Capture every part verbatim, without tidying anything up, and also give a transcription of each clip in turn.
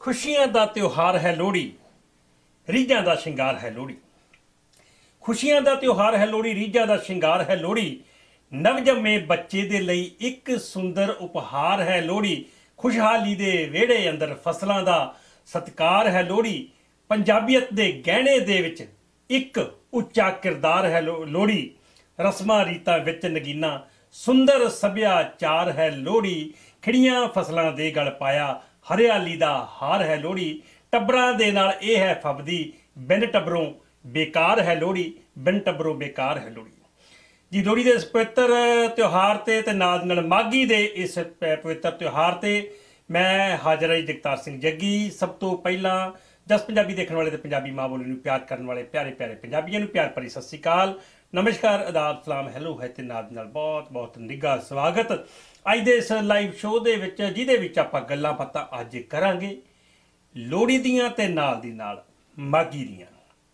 खुशियां दा त्योहार है लोहड़ी, रीझां दा शिंगार है लोहड़ी। खुशियां दा त्योहार है लोहड़ी, रीझां दा शिंगार है लोहड़ी। नवजन्मे बच्चे दे लई एक सुंदर उपहार है लोहड़ी। खुशहाली दे वेड़े अंदर फसलां दा सत्कार है लोहड़ी। पंजाबीयत दे गहणे दे विच एक उच्चा किरदार है लोहड़ी। रस्मां रीतां विच नगीना सुंदर सभ्याचार है लोहड़ी। खिड़ियां फसलां दे गल पाया हरियाली दा हार है लोहड़ी। टब्बरां दे नाल इह है फबदी बिन टब्बरों बेकार है लोहड़ी, बिन टब्बरों बेकार है लोहड़ी। जी लोहड़ी दे इस पवित्र त्यौहार ते ते नाल नाल माघी दे इस पवित्र त्यौहार ते मैं हाजिर है जगतार सिंह जग्गी। सब तो पहला जस पंजाबी देखने वाले ते पंजाबी माँ बोली नूं प्यार करने वाले प्यारे प्यारे पंजाबियों नूं प्यार भरी सत श्री अकाल, नमस्कार, आदाब, सलाम, हैलो है ते नाल नाल बहुत बहुत निघा स्वागत अज दे इस लाइव शो दे विच जिहदे विच आपां गल्लां बातां अज करांगे लोहड़ी दीयां ते नाल दी नाल माघी दीयां।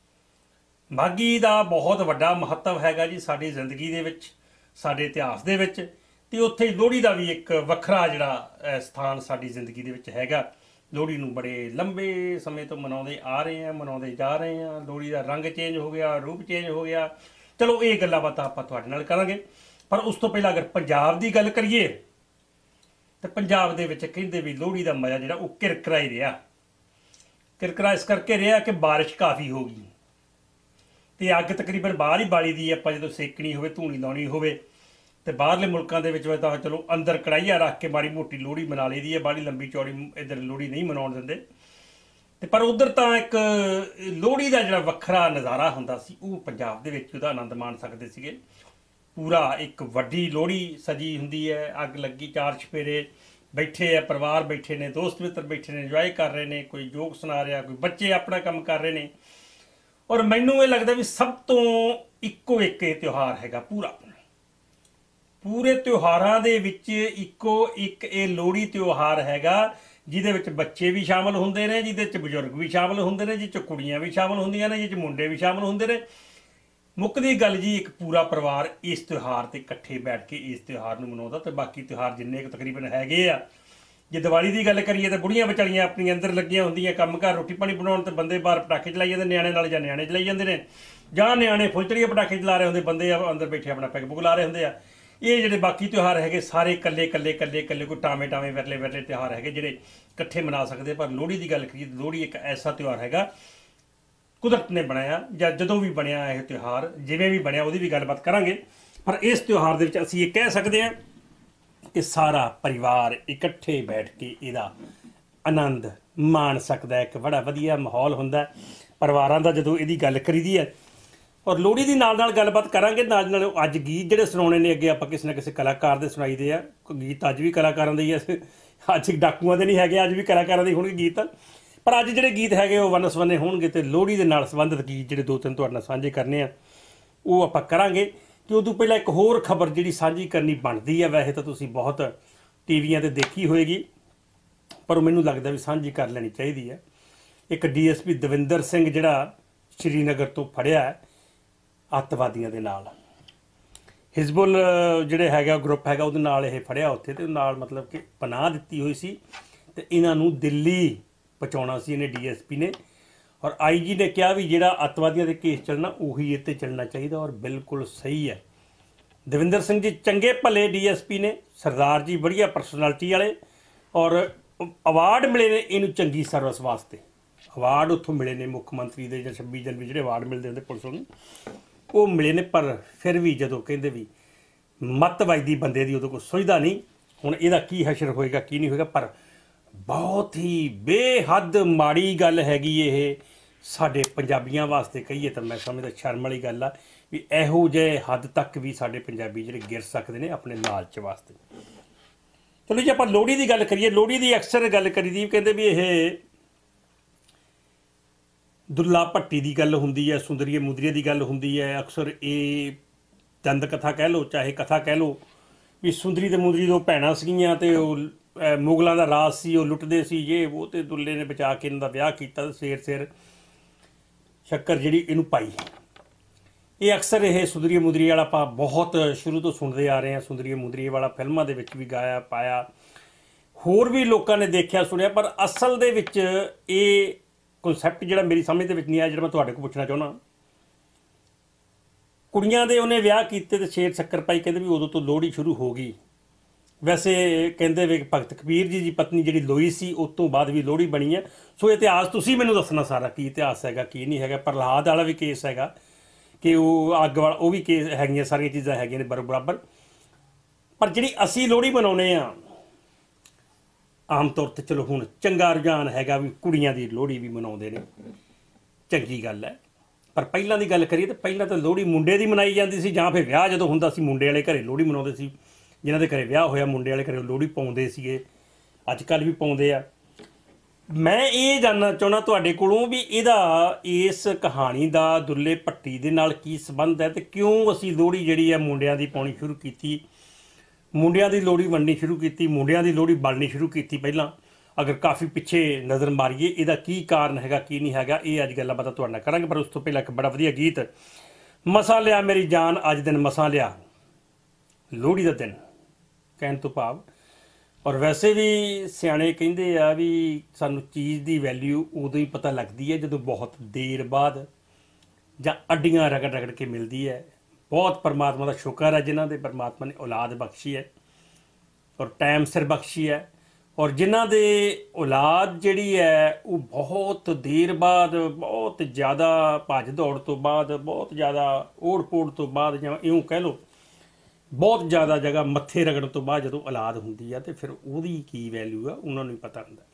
माघी दा बहुत वड्डा महत्व हैगा जी साडी जिंदगी दे विच, साडे इतिहास दे विच, ते उत्थे लोहड़ी दा भी एक वखरा जिहड़ा स्थान साडी जिंदगी दे विच हैगा। लोहड़ी नूं बड़े लंबे समय तो मनाउंदे आ रहे हैं, मनाउंदे जा रहे हैं। लोहड़ी दा रंग चेंज हो गया, रूप चेंज हो गया। चलो ये गल्लां बातां आपां तुहाडे नाल करांगे, पर उस तो पहला अगर पंजाब की गल करिए तो पंजाब दे विच कहिंदे भी लोहड़ी का मज़ा जिहड़ा वो किरकरा ही रहा। किरकरा इस करके रहा कि बारिश काफ़ी हो गई तो अग तकरीबन बाहर ही बाली दी आपां जदों सेकनी होवे, धूनी लाउणी होवे ते बाहरले मुल्कां दे विच तां चलो अंदर कढ़ाइया रख के माड़ी मोटी लोहड़ी मना ली दी है। बाहली लंबी चौड़ी इधर लोहड़ी नहीं मनाउण दिंदे ते पर उधर तां एक लोहड़ी का जिहड़ा वखरा नज़ारा हुंदा सी वो पंजाब दे विच उहदा आनंद माण सकदे सीगे। पूरा एक वड्डी लोहड़ी सजी हुंदी है, अग लगी, चार छफेरे बैठे है, परिवार बैठे ने, दोस्त मित्र बैठे ने, इंजॉय कर रहे हैं, कोई जोक सुना रहा, कोई बच्चे अपना काम कर रहे हैं। और मैनू ये लगता भी सब तो इक्को एक त्यौहार हैगा पूरा पूरे त्योहारां दे विच इक्को एक ये लोहड़ी त्यौहार हैगा जिहदे विच बच्चे भी शामिल हुंदे ने, जिहदे च बजुर्ग भी शामिल हुंदे ने, जिह च कुड़ियां भी शामिल हुंदियां ने, जिह च मुंडे भी शामिल हुंदे ने। मुक्कदी गल जी एक पूरा परिवार इस त्यौहार ते इकट्ठे बैठ के इस त्यौहार नूं मनाउंदा ते बाकी त्यौहार जिन्ने तकरीबन हैगे आ। जे दिवाली की गल करिए तो बुढ़ियां विचारियां अपनी अंदर लगियां हुंदियां काम घर रोटी पानी बनाउण ते बंदे बाहर पटाखे चलाई जांदे, न्याणे नाल जां न्याणे चलाई जांदे ने, जां न्याणे फुलचड़िया पटाखे चला रहे हुंदे, बंदे अंदर बैठे अपना पैग पुग ला रहे हुंदे आ। ये जिहड़े बाकी त्यौहार हैगे सारे कल्ले कल्ले कल्ले कल्ले कोई टामे टामे विरले विरले त्यौहार हैगे जिहड़े इकट्ठे मना सकदे। पर लोहड़ी की गल करिए तो लोहड़ी एक ऐसा त्यौहार हैगा कुदरत ने बनाया या जदों भी बनया यह त्यौहार जिवें भी बनया उसदी भी गलबात करांगे। पर इस त्यौहार दे विच असीं ये कह सकते हैं कि सारा परिवार इकट्ठे बैठ के इहदा आनंद माण सकदा है। एक बड़ा वधिया माहौल हुंदा परिवारां दा जदों इहदी गल करीदी है। और लोहड़ी दी नाल नाल गलबात करांगे, नाल नाल अज गीत जिहड़े सुणाउणे ने अगे आपां किसी ना किसी कलाकार दे सुणाई दे आ। गीत अज भी कलाकारां दे ही है, अज डाकुआं दे नहीं हैगे, अज भी कलाकारां दे होणगे गीत। पर अज जिहड़े गीत हैगे वो वन सवन्ने होणगे ते लोहड़ी दे नाल संबंधित गीत जिहड़े दो तीन तुहाडे नाल साझे करने आ वो आपां करांगे। कि उदों पहला एक होर खबर जिहड़ी साझी करनी बनदी है, वैसे तो तुसीं बहुत टीवियां ते देखी होएगी पर मैनूं लगदा भी साझी कर लैनी चाहीदी है। एक D S P Davinder Singh जिहड़ा श्रीनगर तो फड़िया है अतवादियों के नाल, हिजबुल जिहड़े हैगा ग्रुप हैगा उहदे नाल इह फड़िया उत्थे ते नाल मतलब कि पनाह दित्ती होई सी ते इन्हां नूं दिल्ली पहुँचाउणा सी इहने डी एस पी ने। और आई जी ने कहा भी जिहड़ा अतवादियों के केस चलना उही इत्ते चलना चाहिए और बिल्कुल सही है। दविंदर सिंह जी चंगे भले डी एस पी ने, सरदार जी बढ़िया परसनैलिटी वाले और अवार्ड मिले ने इनू चंगी सर्विस वास्ते। अवार्ड उत्थों मिले ने मुख्यमंत्री के या छब्बी जनवरी जिहड़े अवार्ड मिलते हैं पुलिस नूं वो मिले ने। पर फिर भी जदों कहंदे भी मत वजदी बंदे दी उदों कोई सोचदा नहीं हुण इहदा की हशर होएगा की नहीं होएगा। पर बहुत ही बेहद माड़ी गल हैगी ये साडे पंजाबियां वास्ते कहिए तो मैं समझदा शर्म वाली गल आ भी इहो जिहे हद तक भी साडे पंजाबी जिहड़े गिर सकदे ने अपने लालच वास्ते। चलो जी आपां लोहड़ी की गल करिए, लोहड़ी की अक्सर गल करी दी कहंदे भी ये दुल्ला भट्टी की गल हुंदी है, सुंदरीए मुदरीए की गल हुंदी है। अक्सर ये दंद कथा कह लो चाहे कथा कह लो भी सुंदरी ते मुदरी दो भैणां सीगीआं ते मुगलों का राज सी वो लुटते सी ये वो तो दुल्ले ने बचा के इन्हों का विआह किया सिर सिर शक्कर जी इनू पाई। ये अक्सर ये सुंदरीए मुदरीए वाला आप बहुत शुरू तो सुनते आ रहे हैं। सुंदरीए मुदरीए वाला फिल्मों के भी गाया पाया ਹੋਰ ਵੀ ਲੋਕਾਂ ਨੇ ਦੇਖਿਆ ਸੁਣਿਆ, ਪਰ ਅਸਲ ਦੇ ਵਿੱਚ ਇਹ ਕਨਸੈਪਟ ਜਿਹੜਾ ਮੇਰੀ ਸਮਝ ਦੇ ਵਿੱਚ ਨਹੀਂ ਆਇਆ, ਜਿਹੜਾ ਮੈਂ ਤੁਹਾਡੇ ਕੋਲ ਪੁੱਛਣਾ ਚਾਹੁੰਦਾ। ਕੁੜੀਆਂ ਦੇ ਉਹਨੇ ਵਿਆਹ ਕੀਤੇ ਤੇ ਛੇੜ ਸ਼ੱਕਰ ਪਾਈ, ਕਹਿੰਦੇ ਵੀ ਉਦੋਂ ਤੋਂ ਲੋਹੜੀ ਸ਼ੁਰੂ ਹੋ ਗਈ। ਵੈਸੇ ਕਹਿੰਦੇ ਵੀ ਭਗਤ ਕਬੀਰ ਜੀ ਦੀ ਪਤਨੀ ਜਿਹੜੀ ਲੋਈ ਸੀ, ਉਸ ਤੋਂ ਬਾਅਦ ਵੀ ਲੋਹੜੀ ਬਣੀ ਹੈ। ਸੋ ਇਤਿਹਾਸ ਤੁਸੀਂ ਮੈਨੂੰ ਦੱਸਣਾ ਸਾਰਾ, ਕੀ ਇਤਿਹਾਸ ਹੈਗਾ ਕੀ ਨਹੀਂ ਹੈਗਾ। ਪ੍ਰਹਲਾਦ ਵਾਲਾ ਵੀ ਕੇਸ ਹੈਗਾ ਕਿ ਉਹ ਅੱਗ ਵਾਲਾ, ਉਹ ਵੀ ਕੇਸ ਹੈਗੀਆਂ, ਸਾਰੀਆਂ ਚੀਜ਼ਾਂ ਹੈਗੀਆਂ ਨੇ ਬਰ ਬਰਾਬਰ। ਪਰ ਜਿਹੜੀ ਅਸੀਂ ਲੋਹੜੀ ਮਨਾਉਂਦੇ ਹਾਂ ਆਮ ਤੌਰ 'ਤੇ, ਚਲੋ ਹੁਣ ਚੰਗਾ ਰੁਝਾਨ ਹੈਗਾ ਵੀ ਕੁੜੀਆਂ ਦੀ ਲੋਹੜੀ ਵੀ ਮਨਾਉਂਦੇ ਨੇ, ਚੰਗੀ ਗੱਲ ਹੈ। ਪਰ ਪਹਿਲਾਂ ਦੀ ਗੱਲ ਕਰੀਏ ਤਾਂ ਪਹਿਲਾਂ ਤਾਂ ਲੋਹੜੀ ਮੁੰਡੇ ਦੀ ਮਨਾਈ ਜਾਂਦੀ ਸੀ, ਜਾਂ ਫਿਰ ਵਿਆਹ ਜਦੋਂ ਹੁੰਦਾ ਸੀ ਮੁੰਡੇ ਵਾਲੇ ਘਰੇ ਲੋਹੜੀ ਮਨਾਉਂਦੇ ਸੀ। ਜਿਨ੍ਹਾਂ ਦੇ ਘਰੇ ਵਿਆਹ ਹੋਇਆ ਮੁੰਡੇ ਵਾਲੇ ਘਰੇ ਲੋਹੜੀ ਪਾਉਂਦੇ ਸੀਗੇ, ਅੱਜ ਕੱਲ੍ਹ ਵੀ ਪਾਉਂਦੇ ਆ। ਮੈਂ ਇਹ ਜਾਣਨਾ ਚਾਹੁੰਦਾ ਤੁਹਾਡੇ ਕੋਲੋਂ ਵੀ ਇਹਦਾ, ਇਸ ਕਹਾਣੀ ਦਾ ਦੁੱਲੇ ਭੱਟੀ ਦੇ ਨਾਲ ਕੀ ਸੰਬੰਧ ਹੈ, ਤੇ ਕਿਉਂ ਅਸੀਂ ਲੋਹੜੀ ਜਿਹੜੀ ਹੈ ਮੁੰਡਿਆਂ ਦੀ ਪਾਉਣੀ ਸ਼ੁਰੂ ਕੀਤੀ, ਮੁੰਡਿਆਂ ਦੀ ਲੋਹੜੀ ਵੰਡਣੀ ਸ਼ੁਰੂ ਕੀਤੀ, ਮੁੰਡਿਆਂ ਦੀ ਲੋਹੜੀ ਬਾਲਣੀ ਸ਼ੁਰੂ ਕੀਤੀ ਪਹਿਲਾਂ। ਅਗਰ ਕਾਫੀ ਪਿੱਛੇ ਨਜ਼ਰ ਮਾਰੀਏ, ਇਹਦਾ ਕੀ ਕਾਰਨ ਹੈਗਾ ਕੀ ਨਹੀਂ ਹੈਗਾ, ਇਹ ਅੱਜ ਗੱਲਾਂ ਬਾਤਾਂ ਤੁਹਾਡੇ ਨਾਲ ਕਰਾਂਗੇ। ਪਰ ਉਸ ਤੋਂ ਪਹਿਲਾਂ ਇੱਕ ਬੜਾ ਵਧੀਆ ਗੀਤ, ਮਸਾਂ ਲਿਆ ਮੇਰੀ ਜਾਨ ਅੱਜ ਦਿਨ ਮਸਾਂ ਲਿਆ, ਲੋਹੜੀ ਦਾ ਦਿਨ ਕਹਿਣ ਤੋਂ ਭਾਵ। ਔਰ ਵੈਸੇ ਵੀ ਸਿਆਣੇ ਕਹਿੰਦੇ ਆ ਵੀ ਸਾਨੂੰ ਚੀਜ਼ ਦੀ ਵੈਲਿਊ ਉਦੋਂ ਹੀ ਪਤਾ ਲੱਗਦੀ ਹੈ ਜਦੋਂ ਬਹੁਤ ਦੇਰ ਬਾਅਦ ਜਾਂ ਅੱਡੀਆਂ ਰਗੜ ਰਗੜ ਕੇ ਮਿਲਦੀ ਹੈ। ਬਹੁਤ ਪਰਮਾਤਮਾ ਦਾ ਸ਼ੁਕਰ ਹੈ ਜਿਨ੍ਹਾਂ ਦੇ ਪਰਮਾਤਮਾ ਨੇ ਔਲਾਦ ਬਖਸ਼ੀ ਹੈ ਔਰ ਟਾਈਮ ਸਿਰ ਬਖਸ਼ੀ ਹੈ, ਔਰ ਜਿਨ੍ਹਾਂ ਦੇ ਔਲਾਦ ਜਿਹੜੀ ਹੈ ਉਹ ਬਹੁਤ ਦੇਰ ਬਾਅਦ, ਬਹੁਤ ਜ਼ਿਆਦਾ ਭੱਜ ਦੌੜ ਤੋਂ ਬਾਅਦ, ਬਹੁਤ ਜ਼ਿਆਦਾ ਓੜ ਪੋੜ ਤੋਂ ਬਾਅਦ, ਜਾਂ ਇਉਂ ਕਹਿ ਲਓ ਬਹੁਤ ਜ਼ਿਆਦਾ ਜਗ੍ਹਾ ਮੱਥੇ ਰਗੜਨ ਤੋਂ ਬਾਅਦ ਜਦੋਂ ਔਲਾਦ ਹੁੰਦੀ ਹੈ, ਤੇ ਫਿਰ ਉਹਦੀ ਕੀ ਵੈਲਿਊ ਆ ਉਹਨਾਂ ਨੂੰ ਹੀ ਪਤਾ ਹੁੰਦਾ।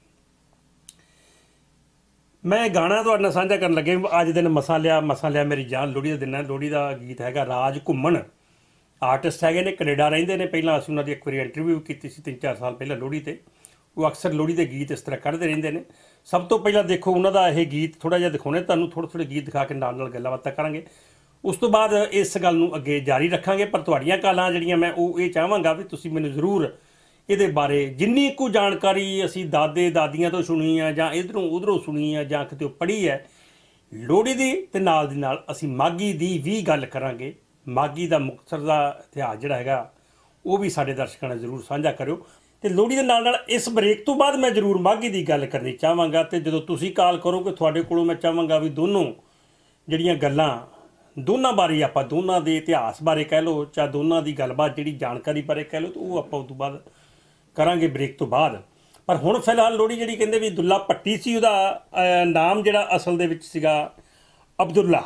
ਮੈਂ ਗਾਣਾ ਤੁਹਾਡੇ ਨਾਲ ਸਾਂਝਾ ਕਰਨ ਲੱਗੇ, ਅੱਜ ਦਿਨ ਮਸਾਂ ਲਿਆ ਮਸਾਂ ਲਿਆ ਮੇਰੀ ਜਾਨ, ਲੋਹੜੀ ਦਾ ਦਿਨ ਹੈ। ਲੋਹੜੀ ਦਾ ਗੀਤ ਹੈਗਾ ਰਾਜ ਘੁੰਮਣ, ਆਰਟਿਸਟ ਹੈਗੇ ਨੇ, ਕੈਨੇਡਾ ਰਹਿੰਦੇ ਨੇ। ਪਹਿਲਾਂ ਅਸੀਂ ਉਹਨਾਂ ਦੀ ਇੱਕ ਵਾਰੀ ਇੰਟਰਵਿਊ ਕੀਤੀ ਸੀ ਤਿੰਨ ਚਾਰ ਸਾਲ ਪਹਿਲਾਂ ਲੋਹੜੀ 'ਤੇ। ਉਹ ਅਕਸਰ ਲੋਹੜੀ ਦੇ ਗੀਤ ਇਸ ਤਰ੍ਹਾਂ ਕੱਢਦੇ ਰਹਿੰਦੇ ਨੇ। ਸਭ ਤੋਂ ਪਹਿਲਾਂ ਦੇਖੋ ਉਹਨਾਂ ਦਾ ਇਹ ਗੀਤ ਥੋੜ੍ਹਾ ਜਿਹਾ ਦਿਖਾਉਣੇ ਤੁਹਾਨੂੰ, ਥੋੜ੍ਹੇ ਥੋੜ੍ਹੇ ਗੀਤ ਦਿਖਾ ਕੇ ਨਾਲ ਨਾਲ ਗੱਲਾਂ ਬਾਤਾਂ ਕਰਾਂਗੇ। ਉਸ ਤੋਂ ਬਾਅਦ ਇਸ ਗੱਲ ਨੂੰ ਅੱਗੇ ਜਾਰੀ ਰੱਖਾਂਗੇ। ਪਰ ਤੁਹਾਡੀਆਂ ਕਾਲਾਂ ਜਿਹੜੀਆਂ ਮੈਂ ਉਹ ਇਹ ਚਾਹਾਂਗਾ ਵੀ ਤੁਸੀਂ ਮੈਨੂੰ ਜ਼ਰੂਰ ਇਹਦੇ ਬਾਰੇ ਜਿੰਨੀ ਕੁ ਜਾਣਕਾਰੀ ਅਸੀਂ ਦਾਦੇ ਦਾਦੀਆਂ ਤੋਂ ਸੁਣੀ ਆ, ਜਾਂ ਇੱਧਰੋਂ ਉੱਧਰੋਂ ਸੁਣੀ ਆ, ਜਾਂ ਕਿਤੇ ਪੜ੍ਹੀ ਹੈ ਲੋਹੜੀ ਦੀ, ਤੇ ਨਾਲ ਦੀ ਨਾਲ ਅਸੀਂ ਮਾਘੀ ਦੀ ਵੀ ਗੱਲ ਕਰਾਂਗੇ। ਮਾਘੀ ਦਾ ਮੁਕਤਸਰ ਦਾ ਇਤਿਹਾਸ ਜਿਹੜਾ ਹੈਗਾ ਉਹ ਵੀ ਸਾਡੇ ਦਰਸ਼ਕਾਂ ਨਾਲ ਜ਼ਰੂਰ ਸਾਂਝਾ ਕਰਿਓ। ਤੇ ਲੋਹੜੀ ਦੇ ਨਾਲ ਨਾਲ ਇਸ ਬ੍ਰੇਕ ਤੋਂ ਬਾਅਦ ਮੈਂ ਜ਼ਰੂਰ ਮਾਘੀ ਦੀ ਗੱਲ ਕਰਨੀ ਚਾਹਾਂਗਾ। ਤੇ ਜਦੋਂ ਤੁਸੀਂ ਕਾਲ ਕਰੋਗੇ ਤੁਹਾਡੇ ਕੋਲੋਂ ਮੈਂ ਚਾਹਾਂਗਾ ਵੀ ਦੋਨੋਂ ਜਿਹੜੀਆਂ ਗੱਲਾਂ, ਦੋਨਾਂ ਬਾਰੇ ਆਪਾਂ, ਦੋਨਾਂ ਦੇ ਇਤਿਹਾਸ ਬਾਰੇ ਕਹਿ ਲਓ, ਚਾਹੇ ਦੋਨਾਂ ਦੀ ਗੱਲਬਾਤ ਜਿਹੜੀ ਜਾਣਕਾਰੀ ਬਾਰੇ ਕਹਿ ਲਓ, ਤਾਂ ਉਹ ਆਪਾਂ ਉਸ ਤੋਂ ਬਾਅਦ ਕਰਾਂਗੇ ਬ੍ਰੇਕ ਤੋਂ ਬਾਅਦ। ਪਰ ਹੁਣ ਫਿਲਹਾਲ ਲੋਹੜੀ ਜਿਹੜੀ ਕਹਿੰਦੇ ਵੀ ਦੁੱਲਾ ਭੱਟੀ ਸੀ, ਉਹਦਾ ਨਾਮ ਜਿਹੜਾ ਅਸਲ ਦੇ ਵਿੱਚ ਸੀਗਾ ਅਬਦੁੱਲਾ।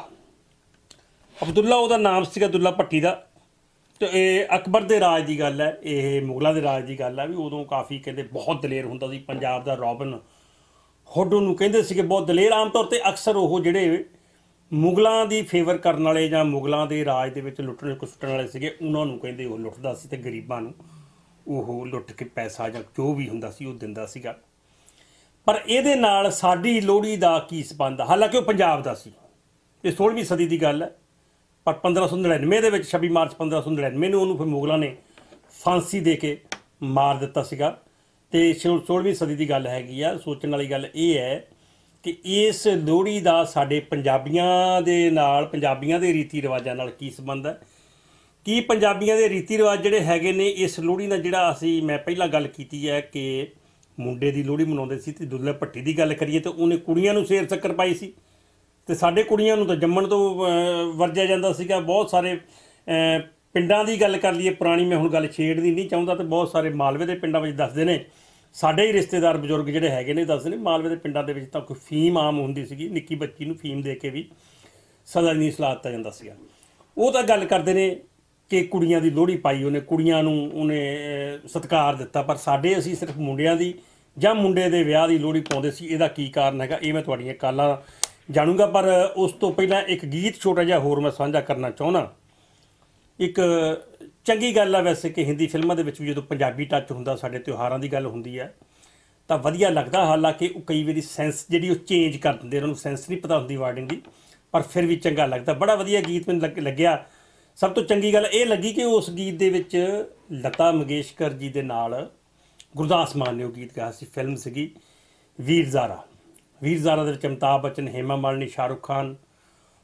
ਅਬਦੁੱਲਾ ਉਹਦਾ ਨਾਮ ਸੀਗਾ ਦੁੱਲਾ ਭੱਟੀ ਦਾ। ਤੇ ਇਹ ਅਕਬਰ ਦੇ ਰਾਜ ਦੀ ਗੱਲ ਹੈ, ਇਹ ਮੁਗਲਾਂ ਦੇ ਰਾਜ ਦੀ ਗੱਲ ਹੈ ਵੀ ਉਦੋਂ ਕਾਫੀ ਕਹਿੰਦੇ ਬਹੁਤ ਦਲੇਰ ਹੁੰਦਾ ਸੀ। ਪੰਜਾਬ ਦਾ ਰੋਬਨ ਹੁੱਡ ਉਹਨੂੰ ਕਹਿੰਦੇ ਸੀਗੇ, ਬਹੁਤ ਦਲੇਰ। ਆਮ ਤੌਰ 'ਤੇ ਅਕਸਰ ਉਹ ਜਿਹੜੇ ਮੁਗਲਾਂ ਦੀ ਫੇਵਰ ਕਰਨ ਵਾਲੇ ਜਾਂ ਮੁਗਲਾਂ ਦੇ ਰਾਜ ਦੇ ਵਿੱਚ ਲੁੱਟਣ ਖਸੁੱਟਣ ਵਾਲੇ ਸੀਗੇ, ਉਹਨਾਂ ਨੂੰ ਕਹਿੰਦੇ ਉਹ ਲੁੱਟਦਾ ਸੀ, ਅਤੇ ਗਰੀਬਾਂ ਨੂੰ ਉਹ ਲੁੱਟ ਕੇ ਪੈਸਾ ਜਾਂ ਜੋ ਵੀ ਹੁੰਦਾ ਸੀ ਉਹ ਦਿੰਦਾ ਸੀਗਾ। ਪਰ ਇਹਦੇ ਨਾਲ ਸਾਡੀ ਲੋਹੜੀ ਦਾ ਕੀ ਸੰਬੰਧ ਆ? ਹਾਲਾਂਕਿ ਉਹ ਪੰਜਾਬ ਦਾ ਸੀ, ਇਹ ਸੋਲ੍ਹਵੀਂ ਸਦੀ ਦੀ ਗੱਲ ਹੈ। ਪਰ ਪੰਦਰਾਂ ਸੌ ਨੜਿਨਵੇਂ ਦੇ ਵਿੱਚ, ਛੱਬੀ ਮਾਰਚ ਪੰਦਰਾਂ ਸੌ ਨੜਿਨਵੇਂ ਨੂੰ ਉਹਨੂੰ ਫਿਰ ਮੁਗਲਾਂ ਨੇ ਫਾਂਸੀ ਦੇ ਕੇ ਮਾਰ ਦਿੱਤਾ ਸੀਗਾ। ਅਤੇ ਸੋਲ੍ਹਵੀਂ ਸਦੀ ਦੀ ਗੱਲ ਹੈਗੀ ਆ। ਸੋਚਣ ਵਾਲੀ ਗੱਲ ਇਹ ਹੈ ਕਿ ਇਸ ਲੋਹੜੀ ਦਾ ਸਾਡੇ ਪੰਜਾਬੀਆਂ ਦੇ ਨਾਲ, ਪੰਜਾਬੀਆਂ ਦੇ ਰੀਤੀ ਰਿਵਾਜਾਂ ਨਾਲ ਕੀ ਸੰਬੰਧ ਹੈ। ਕੀ ਪੰਜਾਬੀਆਂ ਦੇ ਰੀਤੀ ਰਿਵਾਜ ਜਿਹੜੇ ਹੈਗੇ ਨੇ ਇਸ ਲੋਹੜੀ ਨਾਲ, ਜਿਹੜਾ ਅਸੀਂ ਮੈਂ ਪਹਿਲਾਂ ਗੱਲ ਕੀਤੀ ਹੈ ਕਿ ਮੁੰਡੇ ਦੀ ਲੋਹੜੀ ਮਨਾਉਂਦੇ ਸੀ, ਅਤੇ ਦੁੱਲੇ ਭੱਟੀ ਦੀ ਗੱਲ ਕਰੀਏ ਤਾਂ ਉਹਨੇ ਕੁੜੀਆਂ ਨੂੰ ਸੇਰ ਸ਼ੱਕਰ ਪਾਈ ਸੀ, ਅਤੇ ਸਾਡੇ ਕੁੜੀਆਂ ਨੂੰ ਤਾਂ ਜੰਮਣ ਤੋਂ ਵਰਜਿਆ ਜਾਂਦਾ ਸੀਗਾ। ਬਹੁਤ ਸਾਰੇ ਪਿੰਡਾਂ ਦੀ ਗੱਲ ਕਰ ਲਈਏ ਪੁਰਾਣੀ, ਮੈਂ ਹੁਣ ਗੱਲ ਛੇੜਦੀ ਨਹੀਂ ਚਾਹੁੰਦਾ, ਅਤੇ ਬਹੁਤ ਸਾਰੇ ਮਾਲਵੇ ਦੇ ਪਿੰਡਾਂ ਵਿੱਚ ਦੱਸਦੇ ਨੇ, ਸਾਡੇ ਹੀ ਰਿਸ਼ਤੇਦਾਰ ਬਜ਼ੁਰਗ ਜਿਹੜੇ ਹੈਗੇ ਨੇ ਦੱਸਦੇ ਨੇ, ਮਾਲਵੇ ਦੇ ਪਿੰਡਾਂ ਦੇ ਵਿੱਚ ਤਾਂ ਕੋਈ ਫੀਮ ਆਮ ਹੁੰਦੀ ਸੀਗੀ, ਨਿੱਕੀ ਬੱਚੀ ਨੂੰ ਫੀਮ ਦੇ ਕੇ ਵੀ ਸਜ਼ਾ ਨਹੀਂ ਸਲਾ ਦਿੱਤਾ ਜਾਂਦਾ ਸੀਗਾ। ਉਹ ਤਾਂ ਗੱਲ ਕਰਦੇ ਨੇ ਕਿ ਕੁੜੀਆਂ ਦੀ ਲੋਹੜੀ ਪਾਈ ਉਹਨੇ, ਕੁੜੀਆਂ ਨੂੰ ਉਹਨੇ ਸਤਿਕਾਰ ਦਿੱਤਾ। ਪਰ ਸਾਡੇ ਅਸੀਂ ਸਿਰਫ ਮੁੰਡਿਆਂ ਦੀ ਜਾਂ ਮੁੰਡੇ ਦੇ ਵਿਆਹ ਦੀ ਲੋਹੜੀ ਪਾਉਂਦੇ ਸੀ। ਇਹਦਾ ਕੀ ਕਾਰਨ ਹੈਗਾ ਇਹ ਮੈਂ ਤੁਹਾਡੀਆਂ ਕਾਲਾਂ ਜਾਣੂੰਗਾ। ਪਰ ਉਸ ਤੋਂ ਪਹਿਲਾਂ ਇੱਕ ਗੀਤ ਛੋਟਾ ਜਿਹਾ ਹੋਰ ਮੈਂ ਸਾਂਝਾ ਕਰਨਾ ਚਾਹੁੰਦਾ। ਇੱਕ ਚੰਗੀ ਗੱਲ ਆ ਵੈਸੇ ਕਿ ਹਿੰਦੀ ਫਿਲਮਾਂ ਦੇ ਵਿੱਚ ਵੀ ਜਦੋਂ ਪੰਜਾਬੀ ਟੱਚ ਹੁੰਦਾ, ਸਾਡੇ ਤਿਉਹਾਰਾਂ ਦੀ ਗੱਲ ਹੁੰਦੀ ਹੈ ਤਾਂ ਵਧੀਆ ਲੱਗਦਾ। ਹਾਲਾਂਕਿ ਉਹ ਕਈ ਵਾਰੀ ਸੈਂਸ ਜਿਹੜੀ ਉਹ ਚੇਂਜ ਕਰ ਦਿੰਦੇ, ਉਹਨਾਂ ਨੂੰ ਸੈਂਸ ਨਹੀਂ ਪਤਾ ਹੁੰਦੀ ਵਾਰਡਿੰਗ ਦੀ, ਪਰ ਫਿਰ ਵੀ ਚੰਗਾ ਲੱਗਦਾ। ਬੜਾ ਵਧੀਆ ਗੀਤ ਮੈਨੂੰ ਲੱਗ ਲੱਗਿਆ। ਸਭ ਤੋਂ ਚੰਗੀ ਗੱਲ ਇਹ ਲੱਗੀ ਕਿ ਉਸ ਗੀਤ ਦੇ ਵਿੱਚ ਲਤਾ ਮੰਗੇਸ਼ਕਰ ਜੀ ਦੇ ਨਾਲ ਗੁਰਦਾਸ ਮਾਨ ਨੇ ਉਹ ਗੀਤ ਗਾਇਆ ਸੀ। ਫਿਲਮ ਸੀਗੀ ਵੀਰ ਜ਼ਾਰਾ। ਵੀਰ ਜ਼ਾਰਾ ਦੇ ਵਿੱਚ ਅਮਿਤਾਭ ਬੱਚਨ, ਹੇਮਾ ਮਾਲਿਨੀ, ਸ਼ਾਹਰੁਖ ਖਾਨ,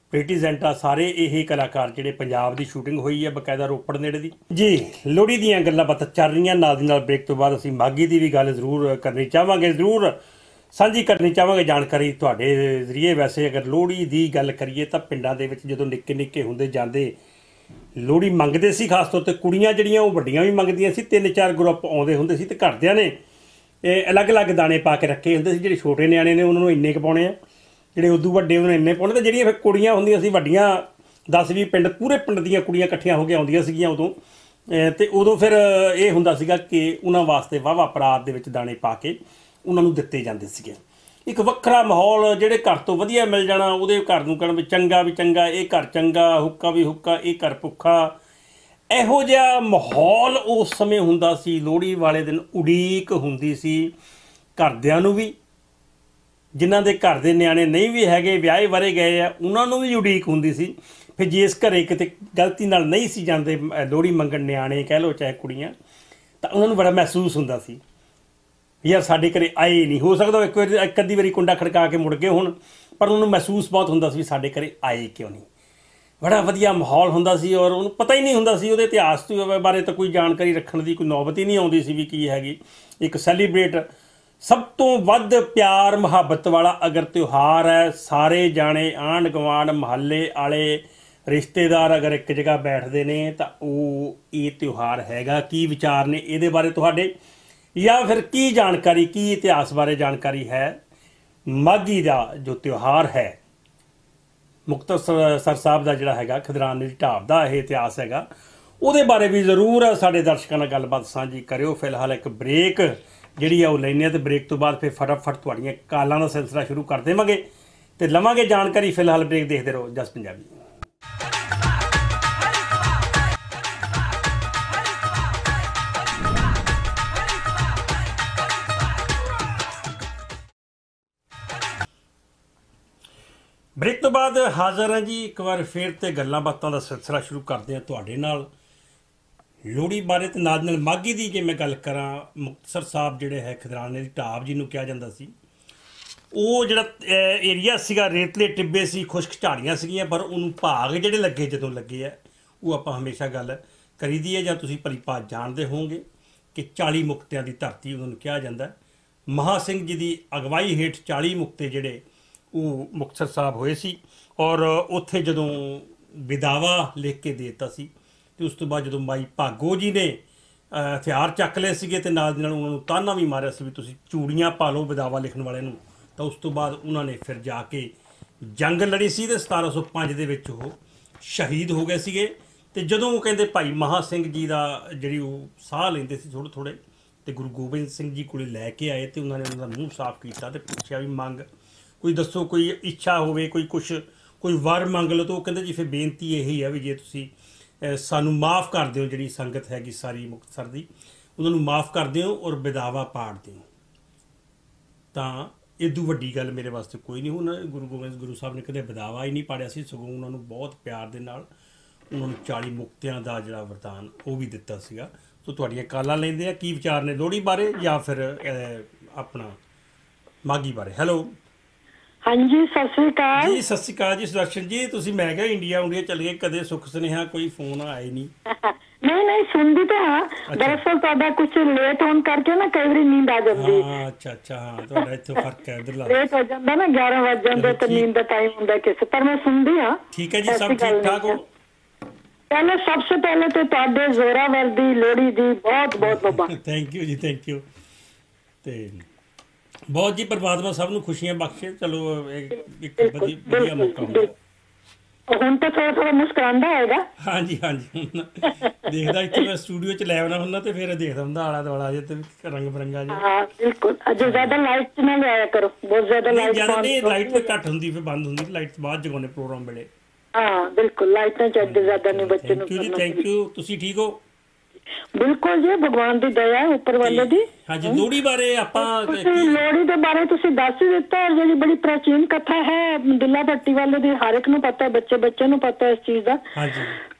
ਪ੍ਰੀਟੀਜ਼ੈਂਟ ਆ ਸਾਰੇ ਇਹ ਕਲਾਕਾਰ ਜਿਹੜੇ ਪੰਜਾਬ ਦੀ ਸ਼ੂਟਿੰਗ ਹੋਈ ਹੈ ਬਕਾਇਦਾ ਰੋਪੜ ਨੇੜੇ ਦੀ ਜੀ। ਲੋਹੜੀ ਦੀਆਂ ਗੱਲਾਂ ਬਾਤਾਂ ਚੱਲ ਰਹੀਆਂ, ਨਾਲ ਦੀ ਨਾਲ ਬ੍ਰੇਕ ਤੋਂ ਬਾਅਦ ਅਸੀਂ ਮਾਘੀ ਦੀ ਵੀ ਗੱਲ ਜ਼ਰੂਰ ਕਰਨੀ ਚਾਹਾਂਗੇ, ਜ਼ਰੂਰ ਸਾਂਝੀ ਕਰਨੀ ਚਾਹਾਂਗੇ ਜਾਣਕਾਰੀ ਤੁਹਾਡੇ ਜ਼ਰੀਏ। ਵੈਸੇ ਅਗਰ ਲੋਹੜੀ ਦੀ ਗੱਲ ਕਰੀਏ ਤਾਂ ਪਿੰਡਾਂ ਦੇ ਵਿੱਚ ਜਦੋਂ ਨਿੱਕੇ ਨਿੱਕੇ ਹੁੰਦੇ ਜਾਂਦੇ ਲੋਹੜੀ ਮੰਗਦੇ ਸੀ, ਖਾਸ ਤੌਰ 'ਤੇ ਕੁੜੀਆਂ ਜਿਹੜੀਆਂ ਉਹ ਵੱਡੀਆਂ ਵੀ ਮੰਗਦੀਆਂ ਸੀ, ਤਿੰਨ ਚਾਰ ਗਰੁੱਪ ਆਉਂਦੇ ਹੁੰਦੇ ਸੀ ਤੇ ਘਰਦਿਆਂ ਨੇ ਇਹ ਅਲੱਗ-ਅਲੱਗ ਦਾਣੇ ਪਾ ਕੇ ਰੱਖੇ ਹੁੰਦੇ ਸੀ। ਜਿਹੜੇ ਛੋਟੇ ਨਿਆਣੇ ਨੇ ਉਹਨਾਂ ਨੂੰ ਇੰਨੇ ਕੁ ਪਾਉਣੇ ਆ, ਜਿਹੜੇ ਉਦੋਂ ਵੱਡੇ ਉਹਨਾਂ ਨੇ ਇੰਨੇ ਪਾਉਣੇ, ਤੇ ਜਿਹੜੀਆਂ ਫਿਰ ਕੁੜੀਆਂ ਹੁੰਦੀਆਂ ਸੀ ਵੱਡੀਆਂ ਦਸ ਵੀਹ ਪਿੰਡ ਪੂਰੇ ਪਿੰਡ ਦੀਆਂ ਕੁੜੀਆਂ ਇਕੱਠੀਆਂ ਹੋ ਕੇ ਆਉਂਦੀਆਂ ਸੀਗੀਆਂ ਉਦੋਂ, ਅਤੇ ਉਦੋਂ ਫਿਰ ਇਹ ਹੁੰਦਾ ਸੀਗਾ ਕਿ ਉਹਨਾਂ ਵਾਸਤੇ ਵਾਹਵਾ ਪਰਾਤ ਦੇ ਵਿੱਚ ਦਾਣੇ ਪਾ ਕੇ ਉਹਨਾਂ ਨੂੰ ਦਿੱਤੇ ਜਾਂਦੇ ਸੀਗੇ। ਇੱਕ ਵੱਖਰਾ ਮਾਹੌਲ, ਜਿਹੜੇ ਘਰ ਤੋਂ ਵਧੀਆ ਮਿਲ ਜਾਣਾ ਉਹਦੇ ਘਰ ਨੂੰ ਕਹਿਣਾ ਵੀ ਚੰਗਾ ਵੀ ਚੰਗਾ, ਇਹ ਘਰ ਚੰਗਾ, ਹੁੱਕਾ ਵੀ ਹੁੱਕਾ, ਇਹ ਘਰ ਭੁੱਖਾ, ਇਹੋ ਜਿਹਾ ਮਾਹੌਲ ਉਸ ਸਮੇਂ ਹੁੰਦਾ ਸੀ। ਲੋਹੜੀ ਵਾਲੇ ਦਿਨ ਉਡੀਕ ਹੁੰਦੀ ਸੀ ਘਰਦਿਆਂ ਨੂੰ ਵੀ, ਜਿਨ੍ਹਾਂ ਦੇ ਘਰ ਦੇ ਨਿਆਣੇ ਨਹੀਂ ਵੀ ਹੈਗੇ, ਵਿਆਹੇ ਵਰੇ ਗਏ ਆ, ਉਹਨਾਂ ਨੂੰ ਵੀ ਉਡੀਕ ਹੁੰਦੀ ਸੀ। ਫਿਰ ਜਿਸ ਘਰੇ ਕਿਤੇ ਗਲਤੀ ਨਾਲ ਨਹੀਂ ਸੀ ਜਾਂਦੇ ਲੋਹੜੀ ਮੰਗਣ ਨਿਆਣੇ ਕਹਿ ਲਓ ਚਾਹੇ ਕੁੜੀਆਂ, ਤਾਂ ਉਹਨਾਂ ਨੂੰ ਬੜਾ ਮਹਿਸੂਸ ਹੁੰਦਾ ਸੀ ਯਾਰ ਸਾਡੇ ਘਰੇ ਆਏ ਨਹੀਂ। ਹੋ ਸਕਦਾ ਇੱਕ ਵਾਰੀ ਇੱਕ ਅੱਧੀ ਵਾਰੀ ਕੁੰਡਾ ਖੜਕਾ ਕੇ ਮੁੜ ਗਏ ਹੁਣ, ਪਰ ਉਹਨੂੰ ਮਹਿਸੂਸ ਬਹੁਤ ਹੁੰਦਾ ਸੀ ਵੀ ਸਾਡੇ ਘਰੇ ਆਏ ਕਿਉਂ ਨਹੀਂ। ਬੜਾ ਵਧੀਆ ਮਾਹੌਲ ਹੁੰਦਾ ਸੀ, ਔਰ ਉਹਨੂੰ ਪਤਾ ਹੀ ਨਹੀਂ ਹੁੰਦਾ ਸੀ ਉਹਦੇ ਇਤਿਹਾਸ ਤੋਂ ਬਾਰੇ ਤਾਂ ਕੋਈ ਜਾਣਕਾਰੀ ਰੱਖਣ ਦੀ ਕੋਈ ਨੌਬਤ ਹੀ ਨਹੀਂ ਆਉਂਦੀ ਸੀ ਵੀ ਕੀ ਹੈਗੀ। ਇੱਕ ਸੈਲੀਬ੍ਰੇਟ ਸਭ ਤੋਂ ਵੱਧ ਪਿਆਰ ਮੁਹੱਬਤ ਵਾਲਾ ਅਗਰ ਤਿਉਹਾਰ ਹੈ, ਸਾਰੇ ਜਾਣੇ ਆਂਢ ਗੁਆਂਢ ਮੁਹੱਲੇ ਵਾਲੇ ਰਿਸ਼ਤੇਦਾਰ ਅਗਰ ਇੱਕ ਜਗ੍ਹਾ ਬੈਠਦੇ ਨੇ ਤਾਂ ਉਹ ਇਹ ਤਿਉਹਾਰ ਹੈਗਾ। ਕੀ ਵਿਚਾਰ ਨੇ ਇਹਦੇ ਬਾਰੇ ਤੁਹਾਡੇ, ਜਾਂ ਫਿਰ ਕੀ ਜਾਣਕਾਰੀ, ਕੀ ਇਤਿਹਾਸ ਬਾਰੇ ਜਾਣਕਾਰੀ ਹੈ? ਮਾਘੀ ਦਾ ਜੋ ਤਿਉਹਾਰ ਹੈ, ਮੁਕਤਸਰ ਸਾਹਿਬ ਦਾ ਜਿਹੜਾ ਹੈਗਾ ਖਿਦਰਾਨੇ ਦੀ ਢਾਬ ਦਾ ਇਹ ਇਤਿਹਾਸ ਹੈਗਾ, ਉਹਦੇ ਬਾਰੇ ਵੀ ਜ਼ਰੂਰ ਸਾਡੇ ਦਰਸ਼ਕਾਂ ਨਾਲ ਗੱਲਬਾਤ ਸਾਂਝੀ ਕਰਿਓ। ਫਿਲਹਾਲ ਇੱਕ ਬ੍ਰੇਕ ਜਿਹੜੀ ਆ ਉਹ ਲੈਂਦੇ ਹਾਂ, ਅਤੇ ਬ੍ਰੇਕ ਤੋਂ ਬਾਅਦ ਫਿਰ ਫਟਾਫਟ ਤੁਹਾਡੀਆਂ ਕਾਲਾਂ ਦਾ ਸਿਲਸਿਲਾ ਸ਼ੁਰੂ ਕਰ ਦੇਵਾਂਗੇ ਅਤੇ ਲਵਾਂਗੇ ਜਾਣਕਾਰੀ। ਫਿਲਹਾਲ ਬ੍ਰੇਕ ਦੇਖਦੇ ਰਹੋ ਜਸ ਪੰਜਾਬੀ। ਬ੍ਰੇਕ ਤੋਂ ਬਾਅਦ ਹਾਜ਼ਰ ਹਾਂ ਜੀ ਇੱਕ ਵਾਰ ਫਿਰ, ਤੇ ਗੱਲਾਂ ਬਾਤਾਂ ਦਾ ਸਿਲਸਿਲਾ ਸ਼ੁਰੂ ਕਰਦੇ ਹਾਂ ਤੁਹਾਡੇ ਨਾਲ ਲੋਹੜੀ ਬਾਰੇ, ਤੇ ਨਾਲ ਨਾਲ ਮਾਘੀ ਦੀ। ਜੇ ਮੈਂ ਗੱਲ ਕਰਾਂ, ਮੁਕਤਸਰ ਸਾਹਿਬ ਜਿਹੜੇ ਹੈ ਖਿਦਰਾਨੇ ਦੀ ਢਾਬ ਜਿਹਨੂੰ ਕਿਹਾ ਜਾਂਦਾ ਸੀ, ਉਹ ਜਿਹੜਾ ਏਰੀਆ ਸੀਗਾ ਰੇਤਲੇ ਟਿੱਬੇ ਸੀ, ਖੁਸ਼ਕ ਝਾੜੀਆਂ ਸੀਗੀਆਂ, ਪਰ ਉਹਨੂੰ ਭਾਗ ਜਿਹੜੇ ਲੱਗੇ ਜਦੋਂ ਲੱਗੇ ਆ ਉਹ ਆਪਾਂ ਹਮੇਸ਼ਾ ਗੱਲ ਕਰੀ ਦੀ ਹੈ, ਜਾਂ ਤੁਸੀਂ ਭਲੀ ਭਾਤ ਜਾਣਦੇ ਹੋਵੋਗੇ ਕਿ ਚਾਲੀ ਮੁਕਤਿਆਂ ਦੀ ਧਰਤੀ ਉਹਨਾਂ ਨੂੰ ਕਿਹਾ ਜਾਂਦਾ। ਮਹਾਂ ਸਿੰਘ ਜੀ ਦੀ ਅਗਵਾਈ ਹੇਠ ਚਾਲੀ ਮੁਕਤੇ ਜਿਹੜੇ ਉਹ ਮੁਕਤਸਰ ਸਾਹਿਬ ਹੋਏ ਸੀ, ਔਰ ਉੱਥੇ ਜਦੋਂ ਵਿਦਾਵਾ ਲਿਖ ਕੇ ਦੇ ਦਿੱਤਾ ਸੀ, ਅਤੇ ਉਸ ਤੋਂ ਬਾਅਦ ਜਦੋਂ ਮਾਈ ਭਾਗੋ ਜੀ ਨੇ ਹਥਿਆਰ ਚੱਕ ਲਏ ਸੀਗੇ ਅਤੇ ਨਾਲ ਦੀ ਨਾਲ ਉਹਨਾਂ ਨੂੰ ਤਾਨਾ ਵੀ ਮਾਰਿਆ ਸੀ ਵੀ ਤੁਸੀਂ ਚੂੜੀਆਂ ਪਾ ਲਓ ਵਿਦਾਵਾ ਲਿਖਣ ਵਾਲੇ ਨੂੰ, ਤਾਂ ਉਸ ਤੋਂ ਬਾਅਦ ਉਹਨਾਂ ਨੇ ਫਿਰ ਜਾ ਕੇ ਜੰਗ ਲੜੀ ਸੀ ਅਤੇ ਸਤਾਰਾਂ ਸੌ ਪੰਜ ਦੇ ਵਿੱਚ ਉਹ ਸ਼ਹੀਦ ਹੋ ਗਏ ਸੀਗੇ। ਅਤੇ ਜਦੋਂ ਉਹ ਕਹਿੰਦੇ ਭਾਈ ਮਹਾਂ ਸਿੰਘ ਜੀ ਦਾ ਜਿਹੜੀ ਉਹ ਸਾਹ ਲੈਂਦੇ ਸੀ ਥੋੜ੍ਹੇ ਥੋੜ੍ਹੇ, ਅਤੇ ਗੁਰੂ ਗੋਬਿੰਦ ਸਿੰਘ ਜੀ ਕੋਲ ਲੈ ਕੇ ਆਏ, ਅਤੇ ਉਹਨਾਂ ਨੇ ਉਹਨਾਂ ਦਾ ਮੂੰਹ ਸਾਫ਼ ਕੀਤਾ ਅਤੇ ਪੁੱਛਿਆ ਵੀ ਮੰਗ ਕੋਈ ਦੱਸੋ, ਕੋਈ ਇੱਛਾ ਹੋਵੇ, ਕੋਈ ਕੁਛ ਕੋਈ ਵਰ ਮੰਗ ਲਓ। ਤਾਂ ਉਹ ਕਹਿੰਦੇ ਜੀ ਫਿਰ ਬੇਨਤੀ ਇਹੀ ਹੈ ਵੀ ਜੇ ਤੁਸੀਂ ਸਾਨੂੰ ਮਾफ़ ਕਰ ਦਿਓ, ਜਿਹੜੀ ਸੰਗਤ ਹੈਗੀ ਸਾਰੀ ਮੁਕਤਸਰ ਦੀ, ਉਹਨਾਂ ਨੂੰ ਮਾफ़ ਕਰ ਦਿਓ ਔਰ ਵਿਦਾਵਾ ਪਾੜ ਦਿਓ, ਤਾਂ ਇਦੋਂ ਵੱਡੀ ਗੱਲ ਮੇਰੇ ਵਾਸਤੇ ਕੋਈ ਨਹੀਂ। ਉਹਨਾਂ ਗੁਰੂ ਗੋਬਿੰਦ ਗੁਰੂ ਸਾਹਿਬ ਨੇ ਕਦੇ ਵਿਦਾਵਾ ਹੀ ਨਹੀਂ ਪਾੜਿਆ ਸੀ, ਸਗੋਂ ਉਹਨਾਂ ਨੂੰ ਬਹੁਤ ਪਿਆਰ ਦੇ ਨਾਲ ਉਹਨਾਂ ਨੂੰ ਚਾਲੀ ਮੁਕਤਿਆਂ ਦਾ ਜਿਹੜਾ ਵਰਦਾਨ ਉਹ ਵੀ ਦਿੱਤਾ ਸੀਗਾ। ਸੋ ਤੁਹਾਡੀਆਂ ਕਾਲਾਂ ਲੈਂਦੇ ਆ, ਕੀ ਵਿਚਾਰ ਨੇ ਲੋਹੜੀ ਬਾਰੇ ਜਾਂ ਫਿਰ ਆਪਣਾ ਮਾਘੀ ਬਾਰੇ? ਹੈਲੋ ਹਾਂਜੀ, ਸਤਿ ਸ੍ਰੀ ਅਕਾਲ ਜੀ। ਸਤਿ ਸ੍ਰੀ ਅਕਾਲ ਜੀ ਸੁਦਰਸ਼ਨ ਜੀ। ਤੁਸੀਂ ਮੈਂ ਕਿਹਾ ਇੰਡੀਆ ਇੰਡੀਆ ਚੱਲ ਗਏ, ਕਦੇ ਸੁੱਖ ਸੁਨੇਹਾ ਕੋਈ ਫੋਨ ਆਇਆ ਨਹੀਂ? ਨਹੀਂ ਨਹੀਂ, ਸੁਣਦੀ ਤਾਂ ਹਾਂ, ਦਰਅਸਲ ਤੁਹਾਡਾ ਕੁਝ ਲੇਟ ਹੋਣ ਕਰਕੇ ਨਾ ਕਈ ਵਾਰੀ ਨੀਂਦ ਆ ਜਾਂਦੀ। ਹਾਂ ਅੱਛਾ ਅੱਛਾ, ਹਾਂ ਤੁਹਾਡਾ ਇੱਥੇ ਫਰਕ ਹੈ, ਇੱਧਰਲਾ ਲੇਟ ਹੋ ਜਾਂਦਾ ਨਾ, ਗਿਆਰਾਂ ਵੱਜ ਜਾਂਦੇ ਤੇ ਨੀਂਦ ਦਾ ਟਾਈਮ ਹੁੰਦਾ ਕਿਸੇ, ਪਰ ਮੈਂ ਸੁਣਦੀ ਹਾਂ। ਠੀਕ ਹੈ ਜੀ, ਸਭ ਠੀਕ ਠਾਕ ਹੋ? ਪਹਿਲੇ ਸਭ ਤੋਂ ਪਹਿਲੇ ਤੇ ਤੁਹਾਡੇ ਜ਼ੋਰਾਵਰ ਦੀ ਲੋਹੜੀ ਦੀ ਬਹੁਤ ਬਹੁਤ ਮੁਬਾਰਕ। ਥੈਂਕ ਯੂ ਜੀ, ਥੈਂਕ ਯੂ। ਤੇ ਬਹੁਤ ਜੀ, ਪਰਮਾਤਮਾ ਸਭ ਨੂੰ ਖੁਸ਼ੀਆਂ ਬਖਸ਼ੇ। ਚਲੋ ਇੱਕ ਵਧੀਆ ਮੌਕਾ ਹੁੰਦਾ। ਹੁਣ ਤਾਂ ਥੋੜਾ ਥੋੜਾ ਮੁਸਕਰਾਉਂਦਾ ਹੋਏਗਾ। ਹਾਂਜੀ ਹਾਂਜੀ, ਦੇਖਦਾ ਇੱਥੇ ਮੈਂ ਸਟੂਡੀਓ ਚ ਲੈ ਆਉਣਾ ਹੁੰਦਾ ਤੇ ਫਿਰ ਦੇਖਦਾ ਹੁੰਦਾ ਆਲਾ ਦੁਆਲਾ ਜੇ ਤੇ ਰੰਗ ਬਰੰਗਾ ਜਿਹਾ। ਹਾਂ ਬਿਲਕੁਲ, ਅਜੇ ਜ਼ਿਆਦਾ ਲਾਈਟ ਚ ਨਾ ਲਿਆਇਆ ਕਰੋ, ਬਹੁਤ ਜ਼ਿਆਦਾ ਲਾਈਟ ਨਹੀਂ, ਲਾਈਟ ਤਾਂ ਘੱਟ ਹੁੰਦੀ, ਫਿਰ ਬੰਦ ਹੁੰਦੀ, ਲਾਈਟ ਬਾਅਦ ਜਗਾਉਣੇ ਪ੍ਰੋਗਰਾਮ ਵੇਲੇ। ਹਾਂ ਬਿਲਕੁਲ, ਲਾਈਟ ਨਾ ਚੱਲਦੀ ਜ਼ਿਆਦਾ ਨਹੀਂ ਬੱਚੇ ਨੂੰ। ਥੈਂਕ ਯੂ ਜੀ, ਥੈਂਕ ਯੂ। ਤੁਸੀਂ ਠੀਕ ਹੋ? ਬਿਲਕੁਲ ਜੀ, ਭਗਵਾਨ ਦੀ ਦਇਆ ਉੱਪਰ ਵਾਲੇ ਦੀ। ਹਾਂਜੀ, ਲੋਹੜੀ ਬਾਰੇ ਆਪਾਂ ਲੋਹੜੀ ਦੇ ਬਾਰੇ ਤੁਸੀਂ ਦੱਸ ਹੀ ਦਿੱਤਾ, ਔਰ ਜਿਹੜੀ ਬੜੀ ਪ੍ਰਾਚੀਨ ਕਥਾ ਹੈ ਦਿੱਲਾ ਭੱਟੀ ਵਾਲੇ ਦੀ, ਹਰ ਇੱਕ ਨੂੰ ਪਤਾ, ਬੱਚੇ ਬੱਚੇ ਨੂੰ ਪਤਾ ਇਸ ਚੀਜ਼ ਦਾ। ਹਾਂਜੀ,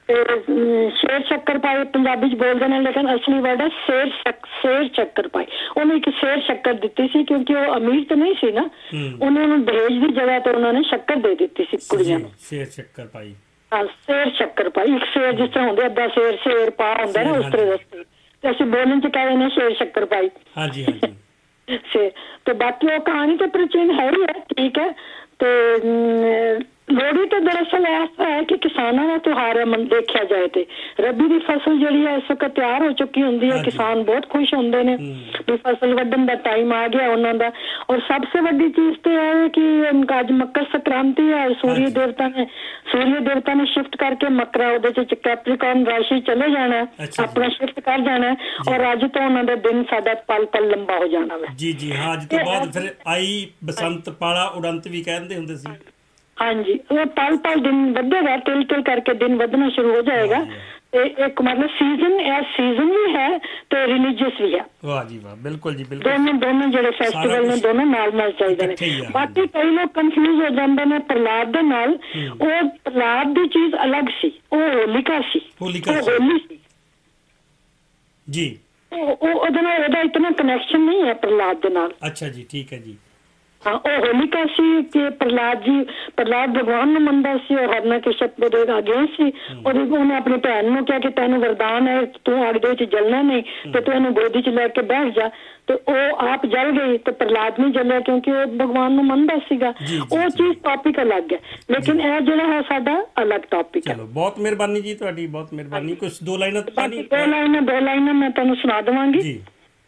ਤੇ ਅਮ, ਸ਼ੇਰ ਸ਼ੱਕਰ ਪਾਈ ਪੰਜਾਬੀ ਚ ਬੋਲਦੇ ਨੇ, ਲੇਕਿਨ ਅਸਲੀ ਵਰਡ ਹੈ ਸ਼ੇਰ ਸ਼ੱਕ ਸ਼ੇਰ ਸ਼ੱਕਰ ਪਾਈ। ਉਹਨੂੰ ਇੱਕ ਸ਼ੇਰ ਸ਼ੱਕਰ ਦਿੱਤੀ ਸੀ ਕਿਉਂਕਿ ਉਹ ਅਮੀਰ ਤਾਂ ਨਹੀਂ ਸੀ ਨਾ, ਉਹਨੇ ਉਹਨੂੰ ਦਹੇਜ ਦੀ ਜਗ੍ਹਾ ਤੇ ਉਹਨਾਂ ਨੇ ਸ਼ੱਕਰ ਦੇ ਦਿੱਤੀ ਸੀ ਕੁੜੀਆਂ ਨੂੰ। ਸ਼ੇਰ ਸ਼ੱਕਰ ਪਾਈ, ਹਾਂ ਸ਼ੇਰ ਸ਼ੱਕਰ ਪਾਈ। ਇੱਕ ਸ਼ੇਰ ਜਿਸ ਤਰ੍ਹਾਂ ਹੁੰਦੇ ਅੱਧਾ ਸ਼ੇਰ ਸ਼ੇਰ ਪਾ ਹੁੰਦਾ ਨਾ, ਉਸ ਤਰ੍ਹਾਂ ਦਾ। ਤੇ ਅਸੀਂ ਬੋਲਣ ਚ ਕਹਿੰਦੇ ਨੇ ਸ਼ੇਰ ਸ਼ੱਕਰ ਪਾਈ। ਹਾਂਜੀ ਹਾਂਜੀ। ਸ਼ੇਰ ਤੇ ਬਾਕੀ ਉਹ ਕਹਾਣੀ ਤੇ ਪ੍ਰਾਚੀਨ ਹੈ ਹੀ ਹੈ, ਠੀਕ ਹੈ। ਤੇ ਅਮ, ਲੋਹੜੀ ਤਾਂ ਦਰਅਸਲ ਐਸਾ ਹੈ ਕਿ ਕਿਸਾਨਾਂ ਦਾ ਤਿਉਹਾਰ ਹੈ, ਮਨ ਦੇਖਿਆ ਜਾਏ ਤੇ ਰੱਬੀ ਦੀ ਫਸਲ ਜਿਹੜੀ ਹੈ ਇਸ ਵਕਤ ਤਿਆਰ ਹੋ ਚੁੱਕੀ ਹੁੰਦੀ ਹੈ, ਕਿਸਾਨ ਬਹੁਤ ਖੁਸ਼ ਹੁੰਦੇ ਨੇ ਵੀ ਫਸਲ ਵੱਢਣ ਦਾ ਟਾਈਮ ਆ ਗਿਆ ਉਹਨਾਂ ਦਾ। ਔਰ ਸਭ ਤੋਂ ਵੱਡੀ ਚੀਜ਼ ਤੇ ਹੈ ਕਿ ਅੱਜ ਮਕਰ ਸੰਕ੍ਰਾਂਤੀ ਹੈ, ਸੂਰਜ ਦੇਵਤਾ ਨੇ ਸੂਰਜ ਦੇਵਤਾ ਨੇ ਸ਼ਿਫਟ ਕਰਕੇ ਮਕਰਾ ਉਹਦੇ ਚ ਕੈਪਰੀਕੌਰਨ ਰਾਸ਼ੀ ਚਲੇ ਜਾਣਾ, ਆਪਣਾ ਸ਼ਿਫਟ ਕਰ ਜਾਣਾ, ਔਰ ਅੱਜ ਤੋਂ ਉਹਨਾਂ ਦਾ ਦਿਨ ਸਾਡਾ ਪਲ ਪਲ ਲੰਬਾ ਹੋ ਜਾਣਾ ਵਾ। ਜੀ ਜੀ ਹਾਂ, ਅੱਜ ਤੋਂ ਬਾਅਦ ਫਿਰ ਆਈ ਬਸੰਤ ਪਾਲਾ ਉਡੰਤ ਵੀ ਕਹਿੰਦੇ ਹੁੰਦੇ ਸੀ। ਹਾਂਜੀ, ਉਹ ਪਲ ਪਲ ਦਿਨ ਵਧੇਗਾ, ਤਿਲ ਤਿਲ ਕਰਕੇ ਦਿਨ ਵਧਣਾ ਸ਼ੁਰੂ ਹੋ ਜਾਏਗਾ। ਤੇ ਇੱਕ ਮਤਲਬ ਸੀਜ਼ਨ ਇਹ ਸੀਜ਼ਨ ਵੀ ਹੈ ਤੇ ਰਿਲੀਜੀਅਸ ਵੀ ਹੈ। ਵਾਹ ਜੀ ਵਾਹ, ਬਿਲਕੁਲ ਜੀ ਬਿਲਕੁਲ। ਦੋਨੋਂ ਦੋਨੋਂ ਜਿਹੜੇ ਫੈਸਟੀਵਲ ਨੇ ਦੋਨੋਂ ਨਾਲ ਨਾਲ ਚੱਲਦੇ ਨੇ। ਬਾਕੀ ਕਈ ਲੋਕ ਕੰਫਿਊਜ਼ ਹੋ ਜਾਂਦੇ ਨੇ ਪ੍ਰਹਲਾਦ ਦੇ ਨਾਲ। ਉਹ ਪ੍ਰਹਲਾਦ ਦੀ ਚੀਜ਼ ਅਲੱਗ ਸੀ, ਉਹ ਹੋਲਿਕਾ ਸੀ, ਹੋਲਿਕਾ ਹੋਲੀ ਸੀ ਜੀ। ਉਹ ਉਹਦੇ ਨਾਲ ਉਹਦਾ ਇਤਨਾ ਕਨੈਕਸ਼ਨ ਨਹੀਂ ਹੈ ਪ੍ਰਹਲਾਦ ਦੇ ਨਾਲ। ਅੱਛਾ ਜੀ, ਠੀਕ ਹੈ ਜੀ। ਹਾਂ, ਉਹ ਹੋਲਿਕਾ ਸੀ ਕਿ ਪ੍ਰਹਲਾਦ ਜੀ ਪ੍ਰਹਲਾਦ ਭਗਵਾਨ ਨੂੰ ਮੰਨਦਾ ਸੀ ਔਰ ਹਿਰਣਿਆਕਸ਼ਿਪੂ ਦੇ ਅਗੇਂਸਟ ਸੀ। ਉਹਦੇ ਉਹਨੇ ਆਪਣੀ ਭੈਣ ਨੂੰ ਕਿਹਾ ਕਿ ਤੈਨੂੰ ਵਰਦਾਨ ਹੈ, ਤੂੰ ਅੱਗ ਦੇ ਵਿੱਚ ਜਲਣਾ ਨਹੀਂ ਤੇ ਤੂੰ ਇਹਨੂੰ ਗੋਦੀ ਚ ਲੈ ਕੇ ਬੈਠ ਜਾ। ਤੇ ਉਹ ਆਪ ਜਲ ਗਈ ਤੇ ਪ੍ਰਹਲਾਦ ਨਹੀਂ ਜਲਿਆ ਕਿਉਂਕਿ ਉਹ ਭਗਵਾਨ ਨੂੰ ਮੰਨਦਾ ਸੀਗਾ। ਉਹ ਚੀਜ਼ ਟੌਪਿਕ ਅਲੱਗ ਹੈ, ਲੇਕਿਨ ਇਹ ਜਿਹੜਾ ਹੈ ਸਾਡਾ ਅਲੱਗ ਟੌਪਿਕ ਹੈ। ਚਲੋ, ਬਹੁਤ ਮਿਹਰਬਾਨੀ ਜੀ ਤੁਹਾਡੀ, ਬਹੁਤ ਮਿਹਰਬਾਨੀ। ਕੁਝ ਦੋ ਲਾਈਨਾਂ ਦੋ ਲਾਈਨਾਂ ਦੋ ਲਾਈਨਾਂ ਮੈਂ ਤੁਹਾਨੂੰ ਸੁਣਾ ਦੇਵਾਂਗੀ ਜੀ।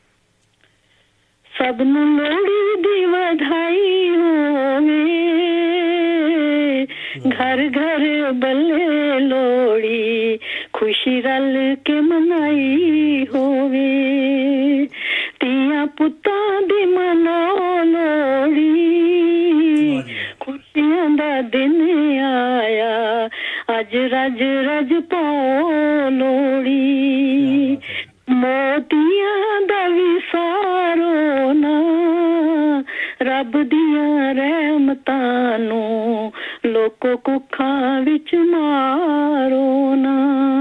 ਸਭ ਨੂੰ ਲੋਹੜੀ ਦੀ ਵਧਾਈ ਹੋਵੇ, ਘਰ ਘਰ ਬੱਲੇ ਲੋਹੜੀ, ਖੁਸ਼ੀ ਰਲ ਕੇ ਮਨਾਈ ਹੋਵੇ। ਧੀਆਂ ਪੁੱਤਾਂ ਦੀ ਮਨਾਓ ਲੋਹੜੀ, ਖੁਸ਼ੀਆਂ ਦਾ ਦਿਨ ਆਇਆ, ਅੱਜ ਰਜ ਰਜ ਪਾਓ ਲੋਹੜੀ। ਮੋਤੀਆਂ ਦਾ ਵਿਸਾਰੋ ਨਾ, ਰੱਬ ਦੀਆਂ ਰਹਿਮਤਾਂ ਨੂੰ ਲੋਕੋ ਕੁੱਖਾਂ ਵਿੱਚ ਮਾਰੋ ਨਾ।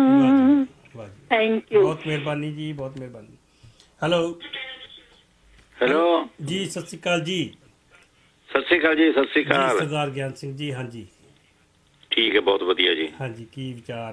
ਥੈਂਕ ਯੂ, ਬਹੁਤ ਮਿਹਰਬਾਨੀ ਜੀ, ਬਹੁਤ ਮਿਹਰਬਾਨੀ। ਹੈਲੋ ਹੈਲੋ ਜੀ, ਸਤਿ ਸ਼੍ਰੀ ਅਕਾਲ ਜੀ। ਸਤਿ ਸ਼੍ਰੀ ਅਕਾਲ ਜੀ। ਸਤਿ ਸ਼੍ਰੀ ਅਕਾਲ ਸਰਦਾਰ ਗਿਆਨ ਸਿੰਘ ਜੀ। ਹਾਂਜੀ ਠੀਕ ਹੈ, ਬਹੁਤ ਵਧੀਆ ਜੀ। ਹਾਂਜੀ, ਕੀ ਵਿਚਾਰ?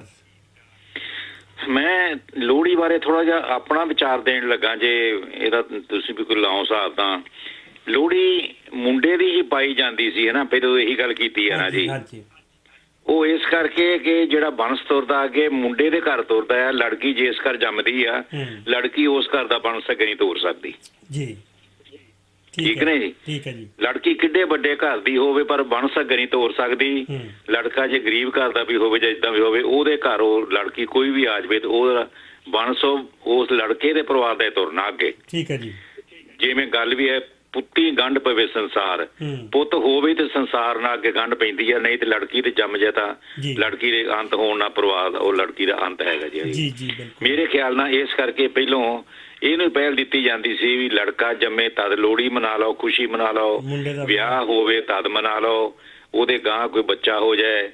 ਮੈਂ ਲੋਹੜੀ ਬਾਰੇ ਥੋੜਾ ਜਿਹਾ ਆਪਣਾ ਵਿਚਾਰ ਦੇਣ ਲੱਗਾ, ਜੇ ਇਹਦਾ ਤੁਸੀਂ ਵੀ ਕੋਈ ਲਾਓ ਹਿਸਾਬ। ਤਾਂ ਲੋਹੜੀ ਮੁੰਡੇ ਦੀ ਹੀ ਪਾਈ ਜਾਂਦੀ ਸੀ ਹੈ ਨਾ, ਪਹਿਲਾਂ ਇਹੀ ਗੱਲ ਕੀਤੀ ਹੈ ਨਾ ਜੀ। ਉਹ ਇਸ ਕਰਕੇ ਕਿ ਜਿਹੜਾ ਬੰਸ ਤੁਰਦਾ ਅੱਗੇ ਮੁੰਡੇ ਦੇ ਘਰ ਤੁਰਦਾ ਹੈ, ਲੜਕੀ ਜਿਸ ਘਰ ਜੰਮਦੀ ਆ, ਲੜਕੀ ਉਸ ਘਰ ਦਾ ਬੰਸ ਅੱਗੇ ਨਹੀਂ ਤੋਰ ਸਕਦੀ ਜੀ। ਠੀਕ ਨੇ ਜੀ? ਠੀਕ ਹੈ ਜੀ। ਲੜਕੀ ਕਿੱਡੇ ਵੱਡੇ ਘਰ ਦੀ ਹੋਵੇ ਪਰ ਬੰਸ ਅੱਗੇ ਨਹੀਂ ਤੋਰ ਸਕਦੀ। ਲੜਕਾ ਜੇ ਗਰੀਬ ਘਰ ਦਾ ਵੀ ਹੋਵੇ ਜਾਂ ਜਿੱਦਾਂ ਵੀ ਹੋਵੇ, ਉਹਦੇ ਘਰ ਉਹ ਲੜਕੀ ਕੋਈ ਵੀ ਆ ਜਾਵੇ ਤੇ ਉਹਦਾ ਬੰਸ ਉਸ ਲੜਕੇ ਦੇ ਪਰਿਵਾਰ ਦਾ ਤੁਰਨਾ ਅੱਗੇ। ਠੀਕ ਹੈ ਜੀ। ਜਿਵੇਂ ਗੱਲ ਵੀ ਹੈ, ਪੁੱਤੀ ਗੰਢ ਪਵੇ ਸੰਸਾਰ, ਪੁੱਤ ਹੋਵੇ ਤੇ ਸੰਸਾਰ ਨਾਲ ਅੱਗੇ ਗੰਢ ਪੈਂਦੀ ਹੈ, ਨਹੀਂ ਤੇ ਲੜਕੀ ਤੇ ਜੰਮ ਜਾਏ ਤਾਂ ਲੜਕੀ ਦੇ ਅੰਤ ਹੋਣ ਨਾਲ ਪਰਿਵਾਰ ਉਹ ਲੜਕੀ ਦਾ ਅੰਤ ਹੈਗਾ ਜੀ। ਮੇਰੇ ਖਿਆਲ ਨਾਲ ਇਸ ਕਰਕੇ ਪਹਿਲੋਂ ਇਹਨੂੰ ਪਹਿਲ ਦਿੱਤੀ ਜਾਂਦੀ ਸੀ ਵੀ ਲੜਕਾ ਜੰਮੇ ਤਦ ਲੋਹੜੀ ਮਨਾ ਲਓ, ਖੁਸ਼ੀ ਮਨਾ ਲਓ, ਵਿਆਹ ਹੋਵੇ ਤਦ ਮਨਾ ਲਓ, ਉਹਦੇ ਗਾਂ ਕੋਈ ਬੱਚਾ ਹੋ ਜਾਏ।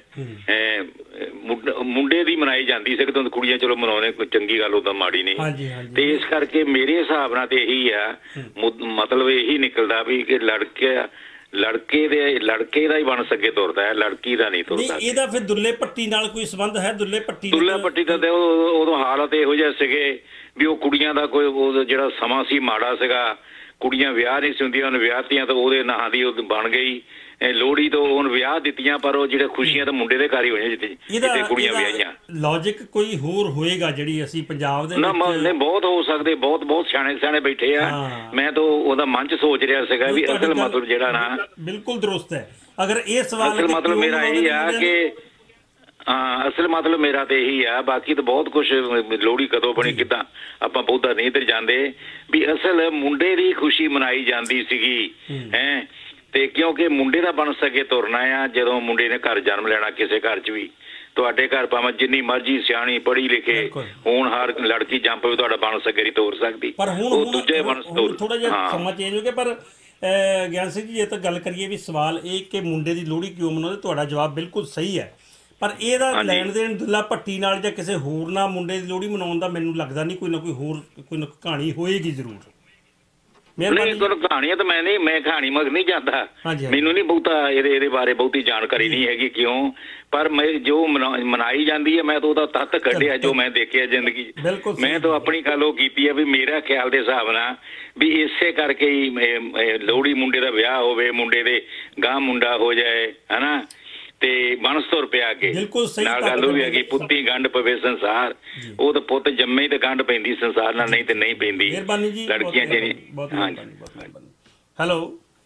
ਮੁੰਡੇ ਦੀ ਮਨਾਈ ਜਾਂਦੀ ਸੀ, ਕਿਉਂਕਿ ਕੁੜੀਆਂ ਚਲੋ ਮਨਾਉਣੇ ਕੋਈ ਚੰਗੀ ਗੱਲ ਉਦਾਂ ਮਾੜੀ ਨਹੀਂ। ਤੇ ਇਸ ਕਰਕੇ ਮੇਰੇ ਹਿਸਾਬ ਨਾਲ ਤੇ ਇਹੀ ਆ, ਮਤਲਬ ਇਹੀ ਨਿਕਲਦਾ ਵੀ ਕਿ ਲੜਕੇ ਲੜਕੇ ਦੇ ਲੜਕੇ ਦਾ ਹੀ ਬਣ ਸਕੇ ਤੁਰਦਾ ਹੈ, ਲੜਕੀ ਦਾ ਨਹੀਂ ਤੁਰਦਾ। ਇਹਦਾ ਫਿਰ ਦੁੱਲੇ ਪੱਟੀ ਨਾਲ ਕੋਈ ਸੰਬੰਧ ਹੈ? ਦੁੱਲੇ ਪੱਟੀ ਦੁੱਲੇ ਪੱਟੀ ਦਾ ਤੇ ਉਦੋਂ ਹਾਲਾਤ ਇਹੋ ਜਿਹੇ ਸੀਗੇ ਵੀ ਉਹ ਕੁੜੀਆਂ ਦਾ ਕੋਈ ਉਹ ਜਿਹੜਾ ਸਮਾਂ ਸੀ ਮਾੜਾ ਸੀਗਾ, ਕੁੜੀਆਂ ਵਿਆਹ ਨਹੀਂ ਸੀ ਹੁੰਦੀਆਂ, ਉਹਨੇ ਵਿਆਹਤੀਆਂ ਤਾਂ ਉਹਦੇ ਨਾਂ ਦੀ ਉਹ ਬਣ ਗਈ ਲੋਹੜੀ। ਤੋਂ ਉਹਨ ਵਿਆਹ ਦਿੱਤੀਆਂ ਪਰ ਉਹ ਜਿਹੜੇ ਖੁਸ਼ੀਆਂ ਤਾਂ ਮੁੰਡੇ ਦੇ ਘਰ ਹੀ ਹੋਈਆਂ ਜਿੱਥੇ ਜਿੱਥੇ ਕੁੜੀਆਂ ਵਿਆਹੀਆਂ। ਲੌਜਿਕ ਕੋਈ ਹੋਰ ਹੋਏਗਾ ਜਿਹੜੀ ਅਸੀਂ ਪੰਜਾਬ ਦੇ ਨਾ ਨਹੀਂ ਬਹੁਤ ਹੋ ਸਕਦੇ, ਬਹੁਤ ਬਹੁਤ ਸਿਆਣੇ ਸਿਆਣੇ ਬੈਠੇ ਆ। ਮੈਂ ਤਾਂ ਉਹਦਾ ਮਨ ਚ ਸੋਚ ਰਿਹਾ ਸੀਗਾ ਵੀ ਅਸਲ ਮਤਲਬ ਜਿਹੜਾ ਨਾ ਬਿਲਕੁਲ ਦਰੁਸਤ ਹੈ। ਅਗਰ ਇਹ ਸਵਾਲ ਅਸਲ ਮਤਲਬ ਮੇਰਾ ਇਹ ਆ ਕਿ ਹਾਂ ਅਸਲ ਮਤਲਬ ਮੇਰਾ ਤੇ ਇਹੀ ਆ, ਬਾਕੀ ਤਾਂ ਬਹੁਤ ਕੁਛ ਲੋਹੜੀ ਕਦੋਂ ਬਣੀ ਕਿੱਦਾਂ ਆਪਾਂ ਬਹੁਤਾ ਨਹੀਂ ਇੱਧਰ ਜਾਂਦੇ ਵੀ ਅਸਲ ਮੁੰਡੇ ਦੀ ਖੁਸ਼ੀ ਮਨਾਈ ਜਾਂਦੀ ਸੀਗੀ ਹੈਂ। ਤੇ ਕਿਉਂਕਿ ਮੁੰਡੇ ਦਾ ਬਣ ਸਕੇ ਤੁਰਨਾ ਆ, ਜਦੋਂ ਮੁੰਡੇ ਨੇ ਘਰ ਜਨਮ ਲੈਣਾ ਕਿਸੇ ਘਰ ਚ ਵੀ, ਤੁਹਾਡੇ ਘਰ ਭਾਵੇਂ ਜਿੰਨੀ ਮਰਜ਼ੀ ਸਿਆਣੀ ਪੜ੍ਹੀ ਲਿਖੇ ਹੁਣ ਹਰ ਲੜਕੀ ਜੰਮ ਪਵੇ ਤੁਹਾਡਾ ਬਣ ਸਕੇ ਨਹੀਂ ਤੋਰ ਸਕਦੀ। ਪਰ ਹੁਣ ਦੂਜੇ ਬਣ ਥੋੜਾ ਜਿਹਾ ਸਮਾਂ ਚੇਂਜ ਹੋ ਗਿਆ। ਪਰ ਗਿਆਨ ਸਿੰਘ ਜੀ, ਇਹ ਤਾਂ ਗੱਲ ਕਰੀਏ ਵੀ ਸਵਾਲ ਇਹ ਕਿ ਮੁੰਡੇ ਦੀ ਲੋਹੜੀ ਕਿਉਂ ਮਨਾਉਂਦੇ, ਤੁਹਾਡਾ ਜਵਾਬ ਬਿਲਕੁਲ ਸਹੀ ਹੈ। ਪਰ ਇਹਦਾ ਲੈਣ ਦੇਣ ਦੁੱਲਾ ਭੱਟੀ ਨਾਲ ਜਾਂ ਕਿਸੇ ਹੋਰ ਨਾਲ ਮੁੰਡੇ ਦੀ ਲੋਹੜੀ ਮਨਾਉਣ ਦਾ ਮੈਨੂੰ ਲੱਗਦਾ ਨਹੀਂ, ਕੋਈ ਨਾ ਕੋਈ ਹੋਰ ਕੋਈ ਨਾ ਕਹਾਣੀ ਹੋਏਗੀ ਜ਼ਰੂਰ। ਨਹੀਂ ਤੁਹਾਨੂੰ ਕਹਾਣੀਆਂ ਤਾਂ ਮੈਂ ਨਹੀਂ ਮੈਂ ਕਹਾਣੀ ਮਗ ਨਹੀਂ ਜਾਂਦਾ, ਮੈਨੂੰ ਨਹੀਂ ਬਹੁਤਾ ਇਹਦੇ ਇਹਦੇ ਬਾਰੇ ਬਹੁਤੀ ਜਾਣਕਾਰੀ ਨਹੀਂ ਹੈਗੀ ਕਿਉਂ, ਪਰ ਮੈਂ ਜੋ ਮਨਾਈ ਜਾਂਦੀ ਹੈ ਮੈਂ ਤਾਂ ਉਹਦਾ ਤੱਤ ਕੱਢਿਆ ਜੋ ਮੈਂ ਦੇਖਿਆ ਜ਼ਿੰਦਗੀ 'ਚ। ਮੈਂ ਤਾਂ ਆਪਣੀ ਗੱਲ ਉਹ ਕੀਤੀ ਹੈ ਵੀ ਮੇਰਾ ਖਿਆਲ ਦੇ ਹਿਸਾਬ ਨਾਲ ਵੀ ਇਸੇ ਕਰਕੇ ਹੀ ਲੋਹੜੀ ਮੁੰਡੇ ਦਾ ਵਿਆਹ ਹੋਵੇ, ਮੁੰਡੇ ਦੇ ਗਾਂ ਮੁੰਡਾ ਹੋ ਜਾਏ ਹਨਾ, ਤੇ ਬੰਸ ਤੁਰ ਪਿਆ ਅੱਗੇ ਨਾਲ ਗੱਲ ਉਹ ਵੀ ਹੈਗੀ ਪੁੱਤੀ ਗੰਢ ਪਵੇ ਸੰਸਾਰ, ਉਹ ਤਾਂ ਪੁੱਤ ਜੰਮੇ ਤੇ ਗੰਢ ਪੈਂਦੀ ਸੰਸਾਰ ਨਾਲ, ਨਹੀਂ ਤੇ ਨਹੀਂ ਪੈਂਦੀ ਲੜਕੀਆਂ ਚ। ਹੈਲੋ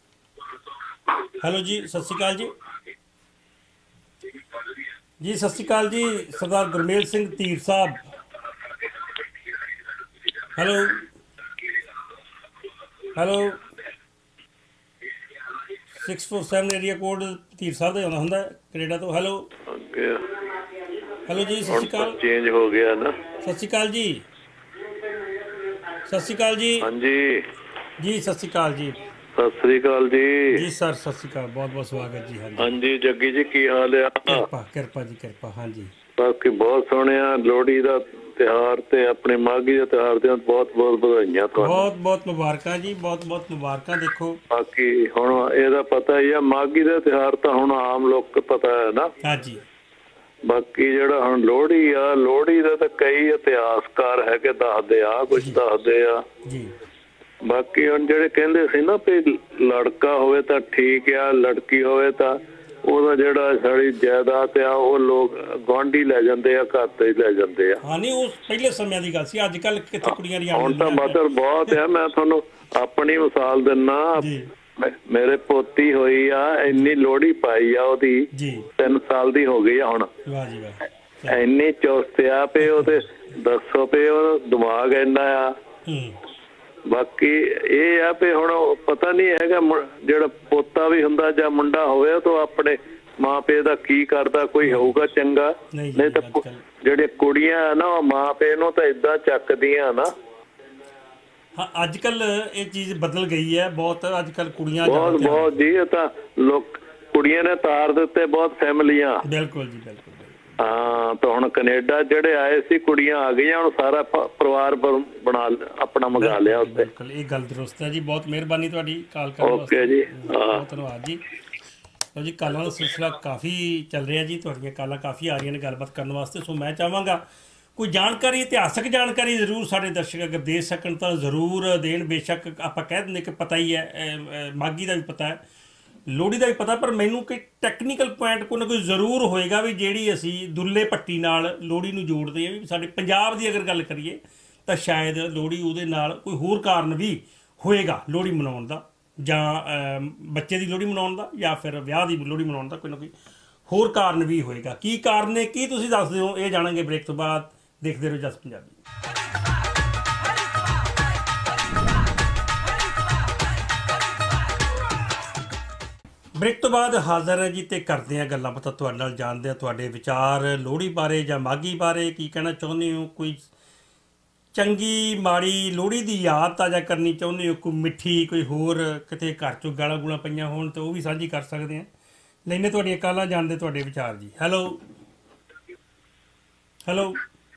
ਹੈਲੋ ਜੀ ਸਤਿ ਸ਼੍ਰੀ ਅਕਾਲ ਜੀ। ਜੀ ਸਤਿ ਸ਼੍ਰੀ ਅਕਾਲ ਜੀ Sardar Gurmel Singh Dhir Sahib. Hello hello six four seven area code Dhir Sahib ਦਾ ਆਉਣਾ ਹੁੰਦਾ ਕੈਨੇਡਾ ਤੋਂ। ਹੈਲੋ ਹੈਲੋ ਜੀ ਸਤਿ ਸ਼੍ਰੀ ਅਕਾਲ। ਚੇਂਜ ਹੋ ਗਿਆ ਨਾ। ਸਤਿ ਸ਼੍ਰੀ ਅਕਾਲ ਜੀ। ਸਤਿ ਸ਼੍ਰੀ ਅਕਾਲ ਜੀ। ਹਾਂਜੀ ਜੀ ਸਤਿ ਸ਼੍ਰੀ ਅਕਾਲ ਜੀ। ਸਤਿ ਸ਼੍ਰੀ ਅਕਾਲ ਜੀ। ਜੀ ਸਰ ਸਤਿ ਸ਼੍ਰੀ ਅਕਾਲ, ਬਹੁਤ ਬਹੁਤ ਸਵਾਗਤ ਜੀ। ਹਾਂਜੀ ਹਾਂਜੀ ਜੱਗੀ ਜੀ ਕੀ ਹਾਲ ਆ? ਕਿਰਪਾ ਕਿਰਪਾ ਜੀ ਕਿਰਪਾ। ਹਾਂਜੀ ਬਾਕੀ ਬਹੁਤ ਸੋਹਣਿਆ ਲੋਹੜੀ ਦਾ ਤਿਉਹਾਰ ਤੇ ਆਪਣੇ ਮਾਘੀ ਦੇ ਤਿਉਹਾਰ ਦੇ ਬਹੁਤ ਬਹੁਤ ਵਧਾਈਆਂ ਤੁਹਾਨੂੰ। ਬਹੁਤ ਬਹੁਤ ਮੁਬਾਰਕਾਂ ਜੀ, ਬਹੁਤ ਬਹੁਤ ਮੁਬਾਰਕਾਂ। ਦੇਖੋ ਬਾਕੀ ਹੁਣ ਇਹਦਾ ਪਤਾ ਹੀ ਆ ਮਾਘੀ ਦਾ ਤਿਉਹਾਰ ਤਾਂ ਹੁਣ ਆਮ ਲੋਕ ਪਤਾ ਹੈ ਨਾ। ਹਾਂਜੀ ਬਾਕੀ ਜਿਹੜਾ ਹੁਣ ਲੋਹੜੀ ਆ, ਲੋਹੜੀ ਦਾ ਤਾਂ ਕਈ ਇਤਿਹਾਸਕਾਰ ਹੈਗੇ ਦੱਸਦੇ ਆ, ਕੁਝ ਦੱਸਦੇ ਆ ਜੀ। ਬਾਕੀ ਹੁਣ ਜਿਹੜੇ ਕਹਿੰਦੇ ਸੀ ਨਾ ਵੀ ਲੜਕਾ ਹੋਵੇ ਤਾਂ ਠੀਕ ਆ, ਲੜਕੀ ਹੋਵੇ ਤਾਂ ਉਹਦਾ ਜਿਹੜਾ ਸਾਡੀ ਜਾਇਦਾਦ ਆ ਉਹ ਲੋਕ ਗੁਆਂਢੀ ਲੈ ਜਾਂਦੇ ਆ, ਘਰ ਤੇ ਲੈ ਜਾਂਦੇ ਆ। ਹਾਂ ਨਹੀਂ ਉਹ ਪਹਿਲੇ ਸਮਿਆਂ ਦੀ ਗੱਲ ਸੀ, ਅੱਜ ਕੱਲ ਕਿੱਥੇ ਕੁੜੀਆਂ ਦੀਆਂ। ਹੁਣ ਤਾਂ ਮਤਲਬ ਬਹੁਤ ਆ। ਮੈਂ ਤੁਹਾਨੂੰ ਆਪਣੀ ਮਿਸਾਲ ਦਿੰਦਾ, ਮੇਰੇ ਪੋਤੀ ਹੋਈ ਆ, ਇੰਨੀ ਲੋਹੜੀ ਪਾਈ ਆ ਉਹਦੀ, ਤਿੰਨ ਸਾਲ ਦੀ ਹੋ ਗਈ ਆ ਹੁਣ। ਵਾਹ ਜੀ ਵਾਹ। ਇੰਨੀ ਚੁਸਤ ਆ ਪਏ ਉਹਦੇ, ਦੱਸੋ ਪਏ ਉਹ ਦਿਮਾਗ ਇੰਨਾ ਆ। ਬਾਕੀ ਇਹ ਆ ਵੀ ਹੁਣ ਪਤਾ ਨਹੀਂ ਹੈਗਾ ਜਿਹੜਾ ਪੋਤਾ ਵੀ ਹੁੰਦਾ ਜਾਂ ਮੁੰਡਾ ਹੋਵੇ ਤਾਂ ਆਪਣੇ ਮਾਂ ਪਿਓ ਦਾ ਕੀ ਕਰਦਾ, ਕੋਈ ਹੋਊਗਾ ਚੰਗਾ, ਨਹੀਂ ਤਾਂ ਜਿਹੜੇ ਕੁੜੀਆਂ ਨਾ ਉਹ ਮਾਂ ਪਿਓ ਨੂੰ ਤਾਂ ਏਦਾਂ ਚੱਕਦੀਆਂ ਨਾ। ਹਾਂ ਅੱਜ ਕੱਲ ਇਹ ਚੀਜ਼ ਬਦਲ ਗਈ ਹੈ ਬਹੁਤ, ਅੱਜ ਕੱਲ ਕੁੜੀਆਂ ਬਹੁਤ ਬਹੁਤ ਜੀ ਇਹ ਤਾਂ ਲੋਕ ਕੁੜੀਆਂ ਨੇ ਤਾਰ ਦਿੱਤੇ ਬਹੁਤ ਫੈਮਲੀਆਂ। ਬਿਲਕੁਲ ਜੀ ਬਿਲਕੁਲ। ਹਾਂ ਤਾਂ ਹੁਣ ਕੈਨੇਡਾ ਜਿਹੜੇ ਆਏ ਸੀ ਕੁੜੀਆਂ ਆ ਗਈਆਂ, ਹੁਣ ਸਾਰਾ ਪਰਿਵਾਰ ਬਣਾ ਆਪਣਾ ਮੰਗਾ ਲਿਆ ਉੱਥੇ। ਬਿਲਕੁਲ ਇਹ ਗੱਲ ਦਰੁਸਤ ਹੈ ਜੀ, ਬਹੁਤ ਮਿਹਰਬਾਨੀ ਤੁਹਾਡੀ ਕਾਲ ਕਰਨ ਵਾਸਤੇ। ਓਕੇ ਜੀ ਬਹੁਤ ਧੰਨਵਾਦ ਜੀ। ਲਓ ਜੀ ਕਾਲਾਂ ਦਾ ਸਿਲਸਿਲਾ ਕਾਫੀ ਚੱਲ ਰਿਹਾ ਜੀ, ਤੁਹਾਡੀਆਂ ਕਾਲਾਂ ਕਾਫੀ ਆ ਰਹੀਆਂ ਨੇ ਗੱਲਬਾਤ ਕਰਨ ਵਾਸਤੇ। ਸੋ ਮੈਂ ਚਾਹਾਂਗਾ ਕੋਈ ਜਾਣਕਾਰੀ, ਇਤਿਹਾਸਕ ਜਾਣਕਾਰੀ ਜ਼ਰੂਰ ਸਾਡੇ ਦਰਸ਼ਕ ਅਗਰ ਦੇ ਸਕਣ ਤਾਂ ਜ਼ਰੂਰ ਦੇਣ। ਬੇਸ਼ੱਕ ਆਪਾਂ ਕਹਿ ਦਿੰਦੇ ਕਿ ਪਤਾ ਹੀ ਹੈ, ਮਾਘੀ ਦਾ ਵੀ ਪਤਾ ਹੈ, ਲੋਹੜੀ ਦਾ ਵੀ ਪਤਾ, ਪਰ ਮੈਨੂੰ ਕੋਈ ਟੈਕਨੀਕਲ ਪੁਆਇੰਟ ਕੋਈ ਨਾ ਕੋਈ ਜ਼ਰੂਰ ਹੋਏਗਾ ਵੀ ਜਿਹੜੀ ਅਸੀਂ ਦੁੱਲੇ ਭੱਟੀ ਨਾਲ ਲੋਹੜੀ ਨੂੰ ਜੋੜਦੇ ਹਾਂ। ਵੀ ਸਾਡੇ ਪੰਜਾਬ ਦੀ ਅਗਰ ਗੱਲ ਕਰੀਏ ਤਾਂ ਸ਼ਾਇਦ ਲੋਹੜੀ ਉਹਦੇ ਨਾਲ ਕੋਈ ਹੋਰ ਕਾਰਨ ਵੀ ਹੋਏਗਾ ਲੋਹੜੀ ਮਨਾਉਣ ਦਾ, ਜਾਂ ਬੱਚੇ ਦੀ ਲੋਹੜੀ ਮਨਾਉਣ ਦਾ, ਜਾਂ ਫਿਰ ਵਿਆਹ ਦੀ ਲੋਹੜੀ ਮਨਾਉਣ ਦਾ ਕੋਈ ਨਾ ਕੋਈ ਹੋਰ ਕਾਰਨ ਵੀ ਹੋਏਗਾ। ਕੀ ਕਾਰਨ ਨੇ, ਕੀ ਤੁਸੀਂ ਦੱਸਦੇ ਹੋ, ਇਹ ਜਾਣਾਂਗੇ ਬ੍ਰੇਕ ਤੋਂ ਬਾਅਦ। ਦੇਖਦੇ ਰਹੋ ਜਸ ਪੰਜਾਬੀ। ਬ੍ਰੇਕ ਤੋਂ ਬਾਅਦ ਹਾਜ਼ਰ ਹੈ ਜੀ, ਤੇ ਕਰਦੇ ਹਾਂ ਗੱਲਾਂ ਬਾਤਾਂ ਤੁਹਾਡੇ ਨਾਲ, ਜਾਣਦੇ ਹਾਂ ਤੁਹਾਡੇ ਵਿਚਾਰ ਲੋਹੜੀ ਬਾਰੇ ਜਾਂ ਮਾਘੀ ਬਾਰੇ। ਕੀ ਕਹਿਣਾ ਚਾਹੁੰਦੇ ਹੋ, ਕੋਈ ਚੰਗੀ ਮਾੜੀ ਲੋਹੜੀ ਦੀ ਯਾਦ ਤਾਜ਼ਾ ਕਰਨੀ ਚਾਹੁੰਦੇ ਹੋ, ਕੋਈ ਮਿੱਠੀ, ਕੋਈ ਹੋਰ ਕਿਤੇ ਘਰ 'ਚੋਂ ਗਾਲਾਂ ਗੂਲਾਂ ਪਈਆਂ ਹੋਣ ਤਾਂ ਉਹ ਵੀ ਸਾਂਝੀ ਕਰ ਸਕਦੇ ਹਾਂ। ਲੈਣੇ ਤੁਹਾਡੀਆਂ ਕਾਲਾਂ, ਜਾਣਦੇ ਤੁਹਾਡੇ ਵਿਚਾਰ ਜੀ। ਹੈਲੋ ਹੈਲੋ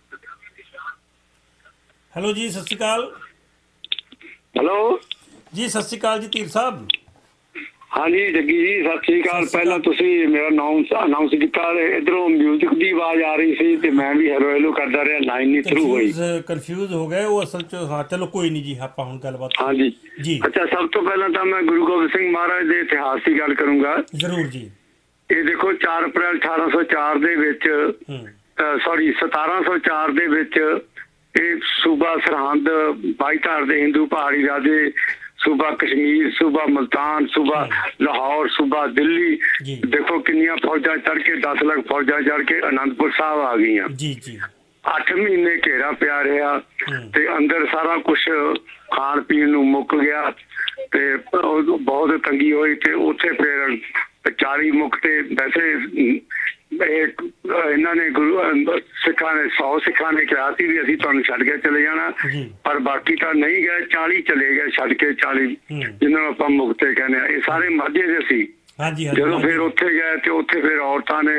ਹੈਲੋ ਜੀ ਸਤਿ ਸ਼੍ਰੀ ਅਕਾਲ। ਹੈਲੋ ਜੀ ਸਤਿ ਸ਼੍ਰੀ ਅਕਾਲ ਜੀ ਧੀਰ ਸਾਹਿਬ। ਹਾਂਜੀ ਜੱਗੀ ਜੀ ਸਤਿ ਸ਼੍ਰੀ ਅਕਾਲ। ਪਹਿਲਾਂ ਤੁਸੀਂ ਮੇਰਾ ਨਾਮ ਅਨਾਉਂਸ ਕੀਤਾ, ਇੱਧਰੋਂ ਮਿਊਜ਼ਿਕ ਦੀ ਆਵਾਜ਼ ਆ ਰਹੀ ਸੀ ਤੇ ਮੈਂ ਵੀ ਹੈਲੋ ਹੈਲੋ ਕਰਦਾ ਰਿਹਾ, ਲਾਈਨ ਨਹੀਂ ਥਰੂ ਹੋਈ। ਕਨਫਿਊਜ਼ ਹੋ ਗਏ ਉਹ ਅਸਲ 'ਚ। ਹਾਂ ਚਲੋ ਕੋਈ ਨਹੀਂ ਜੀ, ਆਪਾਂ ਹੁਣ ਗੱਲਬਾਤ। ਹਾਂਜੀ ਜੀ। ਅੱਛਾ ਸਭ ਤੋਂ ਪਹਿਲਾਂ ਤਾਂ ਮੈਂ ਗੁਰੂ ਗੋਬਿੰਦ ਸਿੰਘ ਮਹਾਰਾਜ ਦੇ ਇਤਿਹਾਸ ਦੀ ਗੱਲ ਕਰੂੰਗਾ। ਜ਼ਰੂਰ ਜੀ। ਇਹ ਦੇਖੋ ਚਾਰ ਅਪ੍ਰੈਲ ਅਠਾਰਾਂ ਸੌ ਚਾਰ ਦੇ ਵਿੱਚ, ਸੌਰੀ ਸਤਾਰਾਂ ਸੌ ਚਾਰ ਦੇ ਵਿੱਚ ਇਹ ਸੂਬਾ ਸਰਹੰਦ ਬਾਈਧਾਰ ਦੇ ਹਿੰਦੂ ਪਹਾੜੀ ਰਾਜੇ, ਸੂਬਾ ਕਸ਼ਮੀਰ, ਸੂਬਾ ਮੁਲਤਾਨ, ਸੂਬਾ ਲਾਹੌਰ, ਸੂਬਾ ਦਿੱਲੀ, ਦੇਖੋ ਕਿੰਨੀਆਂ ਫੌਜਾਂ ਚੜ ਕੇ, ਦਸ ਲੱਖ ਫੌਜਾਂ ਚੜ ਕੇ ਅਨੰਦਪੁਰ ਸਾਹਿਬ ਆ ਗਈਆਂ। ਜੀ ਜੀ। ਅੱਠ ਮਹੀਨੇ ਘੇਰਾ ਪਿਆ ਰਿਹਾ ਤੇ ਅੰਦਰ ਸਾਰਾ ਕੁਛ ਖਾਣ ਪੀਣ ਨੂੰ ਮੁੱਕ ਗਿਆ ਤੇ ਬਹੁਤ ਤੰਗੀ ਹੋਈ। ਤੇ ਉੱਥੇ ਫਿਰ ਚਾਲੀ ਮੁੱਖ ਤੇ ਵੈਸੇ ਇਹਨਾਂ ਨੇ ਗੁਰੂ ਸਿੱਖਾਂ ਨੇ ਸੌ ਸਿੱਖਾਂ ਨੇ ਕਿਹਾ ਸੀ ਵੀ ਅਸੀਂ ਤੁਹਾਨੂੰ ਛੱਡ ਕੇ ਚਲੇ ਜਾਣਾ, ਪਰ ਬਾਕੀ ਤਾਂ ਨਹੀਂ ਗਏ, ਚਾਲੀ ਚਲੇ ਗਏ ਛੱਡ ਕੇ, ਚਾਲੀ ਜਿਹਨਾਂ ਨੂੰ ਆਪਾਂ ਮੁਕਤੇ ਕਹਿੰਦੇ ਆ। ਇਹ ਸਾਰੇ ਮਾਝੇ ਦੇ ਸੀ। ਜਦੋਂ ਫਿਰ ਉੱਥੇ ਗਏ ਤੇ ਉੱਥੇ ਫਿਰ ਔਰਤਾਂ ਨੇ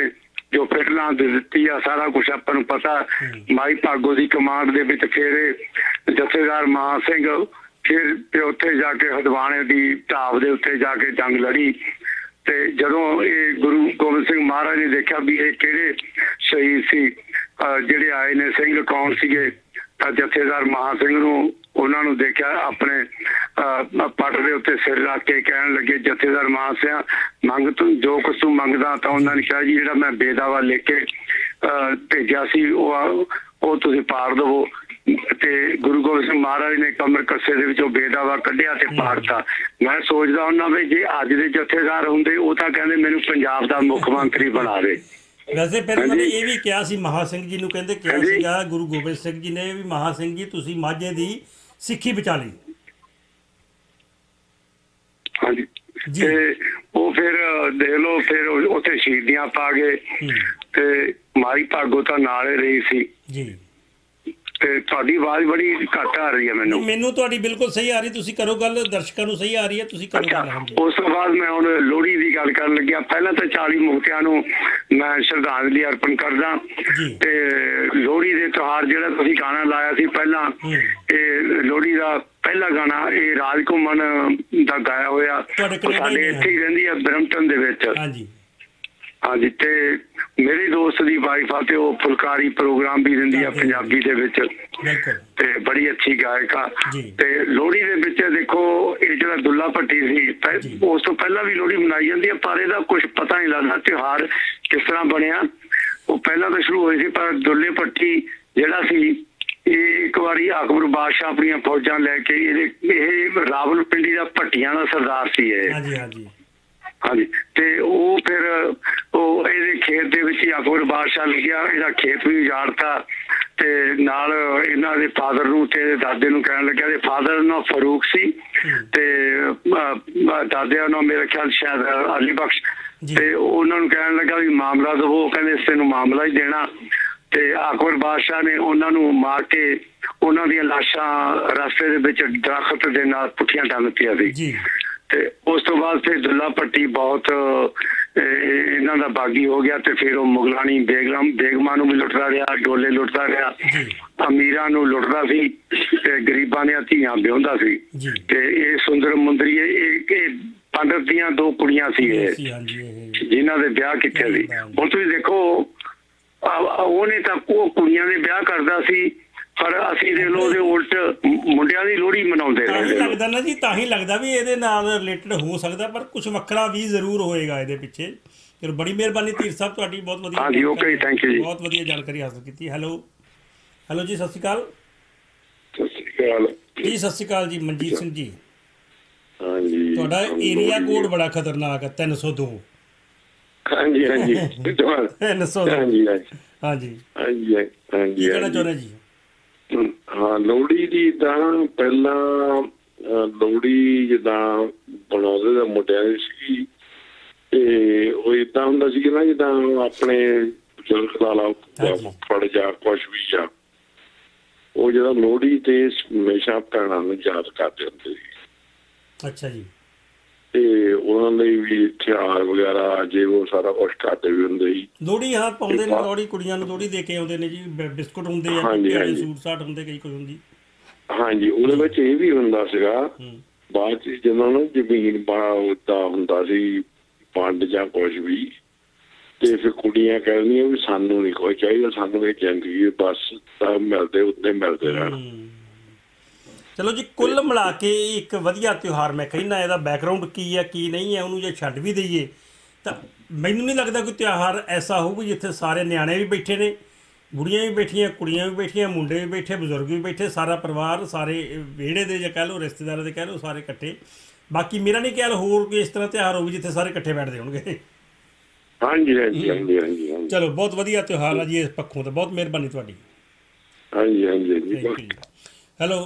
ਜੋ ਫਿਟਲਾਂ ਦਿੱਤੀ ਆ, ਸਾਰਾ ਕੁਝ ਆਪਾਂ ਨੂੰ ਪਤਾ। ਮਾਈ ਭਾਗੋ ਦੀ ਕਮਾਂਡ ਦੇ ਵਿੱਚ ਫਿਰ ਜਥੇਦਾਰ ਮਹਾਂ ਸਿੰਘ ਫਿਰ ਉੱਥੇ ਜਾ ਕੇ ਹਦਵਾਣੇ ਦੀ ਢਾਬ ਦੇ ਉੱਤੇ ਜਾ ਕੇ ਜੰਗ ਲੜੀ। ਤੇ ਜਦੋਂ ਇਹ ਗੁਰੂ ਗੋਬਿੰਦ ਸਿੰਘ ਮਹਾਰਾਜ ਨੇ ਦੇਖਿਆ ਵੀ ਇਹ ਕਿਹੜੇ ਸ਼ਹੀਦ ਸੀ ਜਿਹੜੇ ਆਏ ਨੇ, ਸਿੰਘ ਕੌਣ ਸੀਗੇ, ਤਾਂ ਜਥੇਦਾਰ ਮਹਾਂ ਸਿੰਘ ਨੂੰ ਉਹਨਾਂ ਨੂੰ ਦੇਖਿਆ ਆਪਣੇ ਪੱਟ ਦੇ ਉੱਤੇ ਸਿਰ ਰੱਖ ਕੇ ਕਹਿਣ ਲੱਗੇ, ਜਥੇਦਾਰ ਮਹਾਂ ਸਿੰਘ ਮੰਗ ਤੂੰ ਜੋ ਕੁਛ ਤੂੰ ਮੰਗਦਾ। ਤਾਂ ਉਹਨਾਂ ਨੇ ਕਿਹਾ ਜੀ ਜਿਹੜਾ ਮੈਂ ਬੇਦਾਵਾ ਲਿਖ ਕੇ ਭੇਜਿਆ ਸੀ ਉਹ ਉਹ ਤੁਸੀਂ ਪਾੜ ਦੇਵੋ। ਤੇ ਗੁਰੂ ਗੋਬਿੰਦ ਸਿੰਘ ਮਹਾਰਾਜ ਨੇ ਕਮਰ ਕੱਸੇ ਦੇ ਵਿੱਚੋਂ ਬੇਦਾਵਾ ਕੱਢਿਆ ਤੇ ਪਾੜਤਾ। ਮੈਂ ਸੋਚਦਾ ਹੁੰਦਾ ਵੀ ਜੇ ਅੱਜ ਦੇ ਜਥੇਦਾਰ ਹੁੰਦੇ ਉਹ ਤਾਂ ਕਹਿੰਦੇ ਮੈਨੂੰ ਪੰਜਾਬ ਦਾ ਮੁੱਖ ਮੰਤਰੀ ਬਣਾ ਦੇ। ਵੈਸੇ ਫਿਰ ਉਹਨਾਂ ਨੇ ਇਹ ਵੀ ਕਿਹਾ ਸੀ ਮਹਾਂ ਸਿੰਘ ਜੀ ਨੂੰ, ਕਹਿੰਦੇ ਕਿਹਾ ਸੀਗਾ ਗੁਰੂ ਗੋਬਿੰਦ ਸਿੰਘ ਜੀ ਨੇ ਵੀ ਮਹਾਂ ਸਿੰਘ ਜੀ ਤੁਸੀਂ ਮਾਝੇ ਦੀ ਸਿੱਖੀ ਬਚਾ ਲਈ। ਹਾਂਜੀ ਤੇ ਉਹ ਫਿਰ ਦੇਖ ਲਓ ਫਿਰ ਉੱਥੇ ਸ਼ਹੀਦੀਆਂ ਪਾ ਗਏ ਤੇ ਮਾਈ ਭਾਗੋ ਤਾਂ ਨਾਲ ਹੀ ਰਹੀ ਸੀ ਜੀ। ਤੇ ਤੁਹਾਡੀ ਆਵਾਜ਼ ਬੜੀ ਘੱਟ ਆ ਰਹੀ ਹੈ ਮੈਨੂੰ। ਮੈਨੂੰ ਤੁਹਾਡੀ ਬਿਲਕੁਲ ਸਹੀ ਆ ਰਹੀ, ਤੁਸੀਂ ਕਰੋ ਗੱਲ, ਦਰਸ਼ਕਾਂ ਨੂੰ ਸਹੀ ਆ ਰਹੀ ਹੈ, ਤੁਸੀਂ ਕਰੋ ਗੱਲ। ਉਸ ਤੋਂ ਬਾਅਦ ਮੈਂ ਹੁਣ ਲੋਹੜੀ ਦੀ ਗੱਲ ਕਰਨ ਲੱਗਿਆ। ਪਹਿਲਾਂ ਤਾਂ ਚਾਲੀ ਮੁਕਤਿਆਂ ਨੂੰ ਮੈਂ ਸ਼ਰਧਾਂਜਲੀ ਅਰਪਣ ਕਰਦਾ ਤੇ ਲੋਹੜੀ ਦੇ ਤਿਉਹਾਰ ਜਿਹੜਾ ਤੁਸੀਂ ਗਾਣਾ ਲਾਇਆ ਸੀ ਪਹਿਲਾਂ, ਇਹ ਲੋਹੜੀ ਦਾ ਪਹਿਲਾ ਗਾਣਾ ਇਹ ਰਾਜ ਘੁੰਮਣ ਦਾ ਗਾਇਆ ਹੋਇਆ, ਸਾਡੇ ਇੱਥੇ ਹੀ ਰਹਿੰਦੀ ਹੈ ਬਰਮਟਨ ਦੇ ਵਿੱਚ। ਹਾਂਜੀ ਹਾਂਜੀ ਤੇ ਮੇਰੇ ਦੋਸਤ ਦੀ ਵਾਈਫ ਆ ਤੇ ਉਹ ਫੁਲਕਾਰੀ ਪ੍ਰੋਗਰਾਮ ਵੀ ਦਿੰਦੀ ਆ ਪੰਜਾਬੀ ਦੇ ਵਿੱਚ ਤੇ ਬੜੀ ਅੱਛੀ ਗਾਇਕ ਆ। ਤੇ ਲੋਹੜੀ ਦੇ ਵਿੱਚ ਦੇਖੋ ਇਹ ਜਿਹੜਾ ਦੁੱਲਾ ਭੱਟੀ ਸੀ ਉਸ ਤੋਂ ਪਹਿਲਾਂ ਵੀ ਲੋਹੜੀ ਮਨਾਈ ਜਾਂਦੀ ਹੈ, ਪਰ ਇਹਦਾ ਕੁਝ ਪਤਾ ਨਹੀਂ ਲੱਗਦਾ ਤਿਉਹਾਰ ਕਿਸ ਤਰ੍ਹਾਂ ਬਣਿਆ। ਉਹ ਪਹਿਲਾਂ ਤਾਂ ਸ਼ੁਰੂ ਹੋਈ ਸੀ, ਪਰ ਦੁੱਲੇ ਭੱਟੀ ਜਿਹੜਾ ਸੀ ਇਹ ਇੱਕ ਵਾਰੀ ਅਕਬਰ ਬਾਦਸ਼ਾਹ ਆਪਣੀਆਂ ਫੌਜਾਂ ਲੈ ਕੇ ਇਹਦੇ ਇਹ ਰਾਵਲਪਿੰਡੀ ਦਾ ਭੱਟੀਆਂ ਦਾ ਸਰਦਾਰ ਸੀ ਇਹ। ਹਾਂਜੀ ਹਾਂਜੀ ਹਾਂਜੀ ਤੇ ਉਹ ਫਿਰ ਉਹ ਇਹਦੇ ਖੇਤ ਦੇ ਵਿੱਚ ਹੀ ਅਕਬਰ ਬਾਦਸ਼ਾਹ ਲਿਖਿਆ, ਇਹਦਾ ਖੇਤ ਵੀ ਉਜਾੜਤਾ ਤੇ ਨਾਲ ਇਹਨਾਂ ਦੇ ਫਾਦਰ ਨੂੰ ਤੇ ਇਹਦੇ ਦਾਦੇ ਨੂੰ ਕਹਿਣ ਲੱਗਿਆ। ਇਹਦੇ ਫਾਦਰ ਦਾ ਨਾਮ ਫਾਰੂਕ ਸੀ ਤੇ ਦਾਦੇ ਦਾ ਨਾਮ ਮੇਰਾ ਖਿਆਲ ਸ਼ਾਇਦ ਅਲੀ ਬਖਸ਼। ਤੇ ਉਹਨਾਂ ਨੂੰ ਕਹਿਣ ਲੱਗਾ ਵੀ ਮਾਮਲਾ ਦਵੋ, ਕਹਿੰਦੇ ਇਸ ਨੂੰ ਮਾਮਲਾ ਹੀ ਦੇਣਾ। ਤੇ ਅਕਬਰ ਬਾਦਸ਼ਾਹ ਨੇ ਉਹਨਾਂ ਨੂੰ ਮਾਰ ਕੇ ਉਹਨਾਂ ਦੀਆਂ ਲਾਸ਼ਾਂ ਰਸਤੇ ਦੇ ਵਿੱਚ ਦਰਖਤ ਦੇ ਨਾਲ ਪੁੱਠੀਆਂ ਟੰਗ ਦਿੱਤੀਆਂ ਸੀ। ਤੇ ਉਸ ਤੋਂ ਬਾਅਦ ਫਿਰ ਦੁੱਲਾ ਭੱਟੀ ਬਹੁਤ ਇਹਨਾਂ ਦਾ ਬਾਗੀ ਹੋ ਗਿਆ ਤੇ ਫਿਰ ਉਹ ਮੁਗਲਾਨੀ ਬੇਗਮ ਬੇਗਮਾਂ ਨੂੰ ਵੀ ਲੁੱਟਦਾ ਰਿਹਾ, ਡੋਲੇ ਲੁੱਟਦਾ ਰਿਹਾ, ਅਮੀਰਾਂ ਨੂੰ ਲੁੱਟਦਾ ਸੀ ਤੇ ਗਰੀਬਾਂ ਦੀਆਂ ਧੀਆਂ ਵਿਆਹੁੰਦਾ ਸੀ। ਤੇ ਇਹ ਸੁੰਦਰ ਮੁੰਦਰੀ ਇਹ ਪੰਡਤ ਦੀਆਂ ਦੋ ਕੁੜੀਆਂ ਸੀ ਇਹ ਜਿਨ੍ਹਾਂ ਦੇ ਵਿਆਹ ਕੀਤੇ ਸੀ। ਹੁਣ ਤੁਸੀਂ ਦੇਖੋ ਉਹਨੇ ਤਾਂ ਉਹ ਕੁੜੀਆਂ ਦੇ ਵਿਆਹ ਕਰਦਾ ਸੀ, ਪਰ ਅਸੀਂ ਦੇਖ ਲਓ ਉਹਦੇ ਉਲਟ ਮੁੰਡਿਆਂ ਦੀ ਲੋਹੜੀ ਮਨਾਉਂਦੇ ਰਹੇ। ਲੱਗਦਾ ਨਾ ਜੀ, ਤਾਂ ਹੀ ਲੱਗਦਾ ਵੀ ਇਹਦੇ ਨਾਲ ਰਿਲੇਟਡ ਹੋ ਸਕਦਾ, ਪਰ ਕੁਝ ਵੱਖਰਾ ਵੀ ਜ਼ਰੂਰ ਹੋਏਗਾ ਇਹਦੇ ਪਿੱਛੇ। ਚਲੋ ਬੜੀ ਮਿਹਰਬਾਨੀ ਧੀਰ ਸਾਹਿਬ ਤੁਹਾਡੀ, ਬਹੁਤ ਵਧੀਆ। ਹਾਂਜੀ ਓਕੇ ਥੈਂਕ ਯੂ ਜੀ, ਬਹੁਤ ਵਧੀਆ ਜਾਣਕਾਰੀ ਹਾਸਲ ਕੀਤੀ। ਹੈਲੋ ਹੈਲੋ ਜੀ, ਸਤਿ ਸ਼੍ਰੀ ਅਕਾਲ। ਸਤਿ ਸ਼੍ਰੀ ਅਕਾਲ ਜੀ, ਸਤਿ ਸ਼੍ਰੀ ਅਕਾਲ ਜੀ, ਮਨਜੀਤ ਸਿੰਘ ਜੀ। ਹਾਂਜੀ ਤੁਹਾਡਾ ਏਰੀਆ ਕੋਡ ਬੜਾ ਖਤਰਨਾਕ ਹੈ, ਤਿੰਨ ਸੌ ਦੋ। ਹਾਂਜੀ ਹਾਂਜੀ ਤਿੰਨ ਸੌ ਦੋ। ਹਾਂਜੀ ਹਾਂਜੀ ਹਾਂਜੀ ਹਾਂਜੀ ਕੀ ਕਹਿਣਾ ਚਾਹੁੰਦੇ ਜੀ? ਹਾਂ ਲੋਹੜੀ ਦੀ ਤਾਂ ਪਹਿਲਾਂ ਲੋਹੜੀ ਜਿੱਦਾਂ ਬਣਾਉਂਦੇ ਤਾਂ ਮੁੰਡਿਆਂ ਦੀ ਸੀ ਤੇ ਉਹ ਏਦਾਂ ਹੁੰਦਾ ਸੀ ਨਾ ਜਿੱਦਾਂ ਆਪਣੇ ਬਜ਼ੁਰਗ ਲਾ ਲਾ ਫੜ ਜਾ ਕੁਛ ਵੀ ਜਾ, ਉਹ ਜਿਹੜਾ ਲੋਹੜੀ ਤੇ ਹਮੇਸ਼ਾ ਭੈਣਾਂ ਨੂੰ ਯਾਦ ਕਰਦੇ ਹੁੰਦੇ ਸੀ। ਅੱਛਾ ਜੀ। ਤੇ ਉਹਨਾਂ ਲਈ ਵੀ ਹਥਿਆਰ ਵਗੈਰਾ ਜੇ ਉਹ ਸਾਰਾ ਕੁਛ ਕਰਦੇ ਵੀ ਹੁੰਦੇ ਸੀ। ਲੋਹੜੀ ਹਾਂ ਪਾਉਂਦੇ ਨੇ, ਲੋਹੜੀ ਕੁੜੀਆਂ ਨੂੰ ਲੋਹੜੀ ਦੇ ਕੇ ਆਉਂਦੇ ਨੇ ਜੀ, ਬਿਸਕੁਟ ਹੁੰਦੇ ਆ, ਸੂਟ ਸਾਟ ਹੁੰਦੇ, ਕਈ ਕੁਝ ਹੁੰਦੀ। ਹਾਂਜੀ ਉਹਦੇ ਵਿੱਚ ਇਹ ਵੀ ਹੁੰਦਾ ਸੀਗਾ ਬਾਅਦ ਚ ਜਦੋਂ ਨਾ ਜ਼ਮੀਨ ਦਾ ਹੁੰਦਾ ਸੀ ਵੰਡ ਜਾਂ ਕੁਛ ਵੀ, ਤੇ ਫਿਰ ਕੁੜੀਆਂ ਕਹਿੰਦੀਆਂ ਵੀ ਸਾਨੂੰ ਨਹੀਂ ਕੋਈ ਚਾਹੀਦਾ, ਸਾਨੂੰ ਇਹ ਜ਼ਿੰਦਗੀ ਬਸ ਮਿਲਦੇ ਉੱਤੇ ਮਿਲਦੇ ਰਹਿਣ। ਚਲੋ ਜੀ, ਕੁੱਲ ਮਿਲਾ ਕੇ ਇੱਕ ਵਧੀਆ ਤਿਉਹਾਰ ਮੈਂ ਕਹਿੰਦਾ। ਇਹਦਾ ਬੈਕਗਰਾਊਂਡ ਕੀ ਹੈ ਕੀ ਨਹੀਂ ਹੈ ਉਹਨੂੰ ਜੇ ਛੱਡ ਵੀ ਦਈਏ ਤਾਂ ਮੈਨੂੰ ਨਹੀਂ ਲੱਗਦਾ ਕੋਈ ਤਿਉਹਾਰ ਐਸਾ ਹੋਊਗਾ ਜਿੱਥੇ ਸਾਰੇ ਨਿਆਣੇ ਵੀ ਬੈਠੇ ਨੇ, ਬੁੜੀਆਂ ਵੀ ਬੈਠੀਆਂ, ਕੁੜੀਆਂ ਵੀ ਬੈਠੀਆਂ, ਮੁੰਡੇ ਵੀ ਬੈਠੇ, ਬਜ਼ੁਰਗ ਵੀ ਬੈਠੇ, ਸਾਰਾ ਪਰਿਵਾਰ, ਸਾਰੇ ਵਿਹੜੇ ਦੇ ਜਾਂ ਕਹਿ ਲਓ ਰਿਸ਼ਤੇਦਾਰਾਂ ਦੇ ਕਹਿ ਲਓ, ਸਾਰੇ ਇਕੱਠੇ। ਬਾਕੀ ਮੇਰਾ ਨਹੀਂ ਖਿਆਲ ਹੋਰ ਕੋਈ ਇਸ ਤਰ੍ਹਾਂ ਤਿਉਹਾਰ ਹੋਵੇ ਜਿੱਥੇ ਸਾਰੇ ਇਕੱਠੇ ਬੈਠਦੇ ਹੋਣਗੇ। ਹਾਂਜੀ ਹਾਂਜੀ ਹਾਂਜੀ ਹਾਂਜੀ ਚਲੋ ਬਹੁਤ ਵਧੀਆ ਤਿਉਹਾਰ ਆ ਜੀ ਇਸ ਪੱਖੋਂ ਤਾਂ, ਬਹੁਤ ਮਿਹਰਬਾਨੀ ਤੁਹਾਡੀ। ਹਾਂਜੀ ਹਾਂਜੀ। ਹੈਲੋ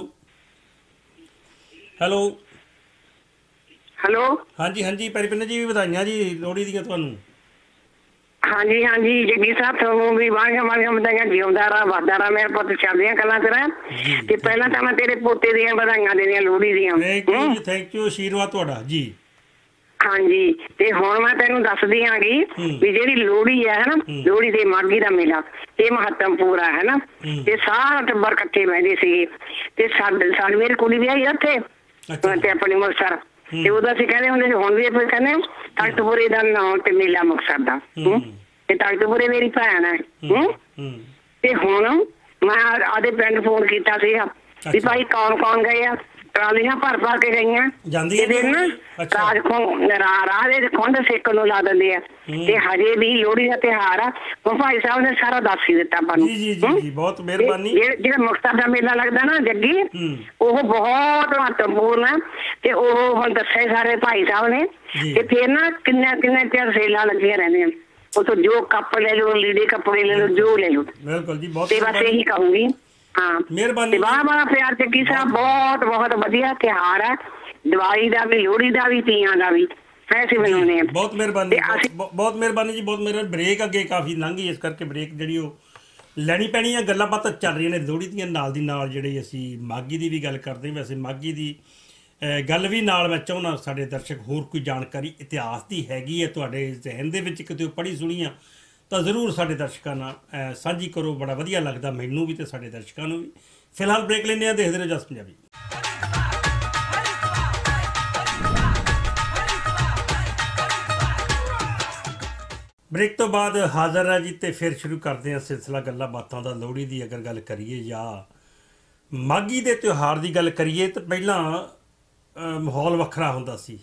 ਹੈਲੋ ਹੈਲੋ ਹਾਂਜੀ ਹਾਂਜੀ ਪੈਰੀਪਿੰਦਰ ਜੀ, ਵਧਾਈਆਂ ਜੀ ਲੋਹੜੀ ਦੀਆਂ ਤੁਹਾਨੂੰ। ਹਾਂਜੀ ਹਾਂਜੀ ਜੱਗੀ ਸਾਹਿਬ ਤੁਹਾਨੂੰ ਵੀ ਵਾਂਝਾ ਵਾਂਝਾ ਵਧਾਈਆਂ, ਜਿਉਂਦਾ ਰਹਾ ਵੱਧਦਾ ਰਹਾ ਮੇਰਾ ਪੁੱਤ, ਚੱਲਦੀਆਂ ਗੱਲਾਂ ਤੇਰਾ। ਤੇ ਪਹਿਲਾਂ ਤਾਂ ਮੈਂ ਤੇਰੇ ਪੋਤੇ ਦੀਆਂ ਵਧਾਈਆਂ ਦੇਣੀਆਂ ਲੋਹੜੀ ਦੀਆਂ। ਥੈਂਕ ਯੂ ਜੀ, ਥੈਂਕ ਯੂ, ਆਸ਼ੀਰਵਾਦ ਤੁਹਾਡਾ ਜੀ। ਹਾਂਜੀ, ਤੇ ਹੁਣ ਮੈਂ ਤੈਨੂੰ ਦੱਸਦੀ ਆਂਗੀ ਵੀ ਜਿਹੜੀ ਲੋਹੜੀ ਹੈ ਹਨਾ, ਲੋਹੜੀ ਤੇ ਮਾਘੀ ਦਾ ਮੇਲਾ ਇਹ ਮਹੱਤਵਪੂਰਨ ਹੈ ਹਨਾ। ਤੇ ਸਾਰਾ ਟੱਬਰ ਇਕੱਠੇ ਬਹਿੰਦੇ ਸੀਗੇ ਤੇ ਸਾਡੇ ਸਾਡੀ ਮੇਰੀ ਕੁੜੀ ਵੀ ਆਈ ਉੱਥੇ ਤੇ ਆਪਣੀ ਮੁਕਤਸਰ, ਤੇ ਉਦੋਂ ਅਸੀਂ ਕਹਿੰਦੇ ਹੁੰਦੇ ਸੀ, ਹੁਣ ਵੀ ਆਪਾਂ ਕਹਿੰਦੇ ਤਖਤਪੁਰੇ ਦਾ ਨਾਂ ਤੇ ਮੇਲਾ ਮੁਕਤਸਰ ਦਾ, ਤੇ ਤਖਤਪੁਰੇ ਮੇਰੀ ਭੈਣ ਹੈ। ਤੇ ਹੁਣ ਮੈਂ ਆਦੇ ਪਿੰਡ ਫੋਨ ਕੀਤਾ ਸੀਗਾ ਵੀ ਭਾਈ ਕੌਣ ਕੌਣ ਗਏ ਆ, ਟਰਾਲੀਆਂ ਭਰ ਭਰ ਕੇ ਗਈਆਂ ਤੇ ਨਾ ਰਾਜ ਰਾਹ ਦੇ ਖੁੰਡ ਸੇਕਣ ਨੂੰ ਲਾ ਦਿੰਦੇ ਆ। ਤੇ ਹਜੇ ਵੀ ਲੋਹੜੀ ਦਾ ਤਿਉਹਾਰ ਆ, ਉਹ ਭਾਈ ਸਾਹਿਬ ਨੇ ਸਾਰਾ ਦੱਸ ਹੀ ਦਿੱਤਾ ਆਪਾਂ ਨੂੰ। ਬਹੁਤ ਮਿਹਰਬਾਨੀ। ਜਿਹੜਾ ਮੁਕਤਸਰ ਦਾ ਮੇਲਾ ਲੱਗਦਾ ਨਾ ਜੱਗੀ, ਉਹ ਬਹੁਤ ਮਹੱਤਵਪੂਰਨ ਆ ਤੇ ਉਹ ਹੁਣ ਦੱਸਿਆ ਸਾਰੇ ਭਾਈ ਸਾਹਿਬ ਨੇ। ਤੇ ਫਿਰ ਨਾ ਕਿੰਨਾ ਕਿੰਨਾ ਚਿਰ ਸੇਲਾਂ ਲੱਗੀਆਂ ਰਹਿੰਦੀਆਂ, ਉਥੋਂ ਜੋ ਕੱਪ ਲੈ ਲਓ, ਲੀੜੇ ਕੱਪੜੇ ਲੈ ਲਓ, ਜੋ ਲੈ ਲਓ। ਬਿਲਕੁਲ ਜੀ, ਬਹੁਤ ਤੇ ਬਸ ਇਹੀ ਕਹੂੰਗੀ। ਹਾਂ, ਮਿਹਰਬਾਨੀ। ਬੜਾ ਬੜਾ ਪਿਆਰ ਜੱਗੀ ਸਾਹਿਬ, ਬਹੁਤ ਬਹੁਤ ਵਧੀਆ ਤਿਉਹਾਰ ਹੈ, ਦੀਵਾਲੀ ਦਾ ਵੀ, ਲੋਹੜੀ ਦਾ ਵੀ, ਤੀਆਂ ਦਾ ਵੀ ਐਸੇ ਮਨਾਉਂਦੇ ਆ। ਬਹੁਤ ਮਿਹਰਬਾਨੀ, ਬਹੁਤ ਮਿਹਰਬਾਨੀ ਜੀ, ਬਹੁਤ ਮਿਹਰਬਾਨੀ। ਬ੍ਰੇਕ ਅੱਗੇ ਕਾਫੀ ਲੰਘ ਗਈ, ਇਸ ਕਰਕੇ ਬ੍ਰੇਕ ਜਿਹੜੀ ਉਹ ਲੈਣੀ ਪੈਣੀ ਆ। ਗੱਲਾਂ ਬਾਤਾਂ ਚੱਲ ਰਹੀਆਂ ਨੇ ਲੋਹੜੀ ਦੀਆਂ, ਨਾਲ ਦੀ ਨਾਲ ਜਿਹੜੀ ਅਸੀਂ ਮਾਘੀ ਦੀ ਵੀ ਗੱਲ ਕਰਦੇ। ਵੈਸੇ ਮਾਘੀ ਦੀ ਗੱਲ ਵੀ ਨਾਲ ਮੈਂ ਚਾਹੁੰਦਾ ਸਾਡੇ ਦਰਸ਼ਕ ਹੋਰ ਕੋਈ ਜਾਣਕਾਰੀ ਇਤਿਹਾਸ ਦੀ ਹੈਗੀ ਹੈ ਤੁਹਾਡੇ ਜ਼ਿਹਨ ਦੇ ਵਿੱਚ, ਕਿਤੇ ਪੜ੍ਹੀ ਸੁਣੀ ਆ ਤਾਂ ਜ਼ਰੂਰ ਸਾਡੇ ਦਰਸ਼ਕਾਂ ਨਾਲ ਸਾਂਝੀ ਕਰੋ। ਬੜਾ ਵਧੀਆ ਲੱਗਦਾ ਮੈਨੂੰ ਵੀ ਤੇ ਸਾਡੇ ਦਰਸ਼ਕਾਂ ਨੂੰ ਵੀ। ਫਿਲਹਾਲ ਬ੍ਰੇਕ ਲੈਂਦੇ ਹਾਂ, ਦੇਖਦੇ ਰਹੋ ਜਸ ਪੰਜਾਬੀ। ਬ੍ਰੇਕ ਤੋਂ ਬਾਅਦ ਹਾਜ਼ਰ ਹੈ ਜੀ, ਤੇ ਫਿਰ ਸ਼ੁਰੂ ਕਰਦੇ ਹਾਂ ਸਿਲਸਿਲਾ ਗੱਲਾਂ ਬਾਤਾਂ ਦਾ। ਲੋਹੜੀ ਦੀ ਅਗਰ ਗੱਲ ਕਰੀਏ ਜਾਂ ਮਾਘੀ ਦੇ ਤਿਉਹਾਰ ਦੀ ਗੱਲ ਕਰੀਏ ਤਾਂ ਪਹਿਲਾਂ ਮਾਹੌਲ ਵੱਖਰਾ ਹੁੰਦਾ ਸੀ।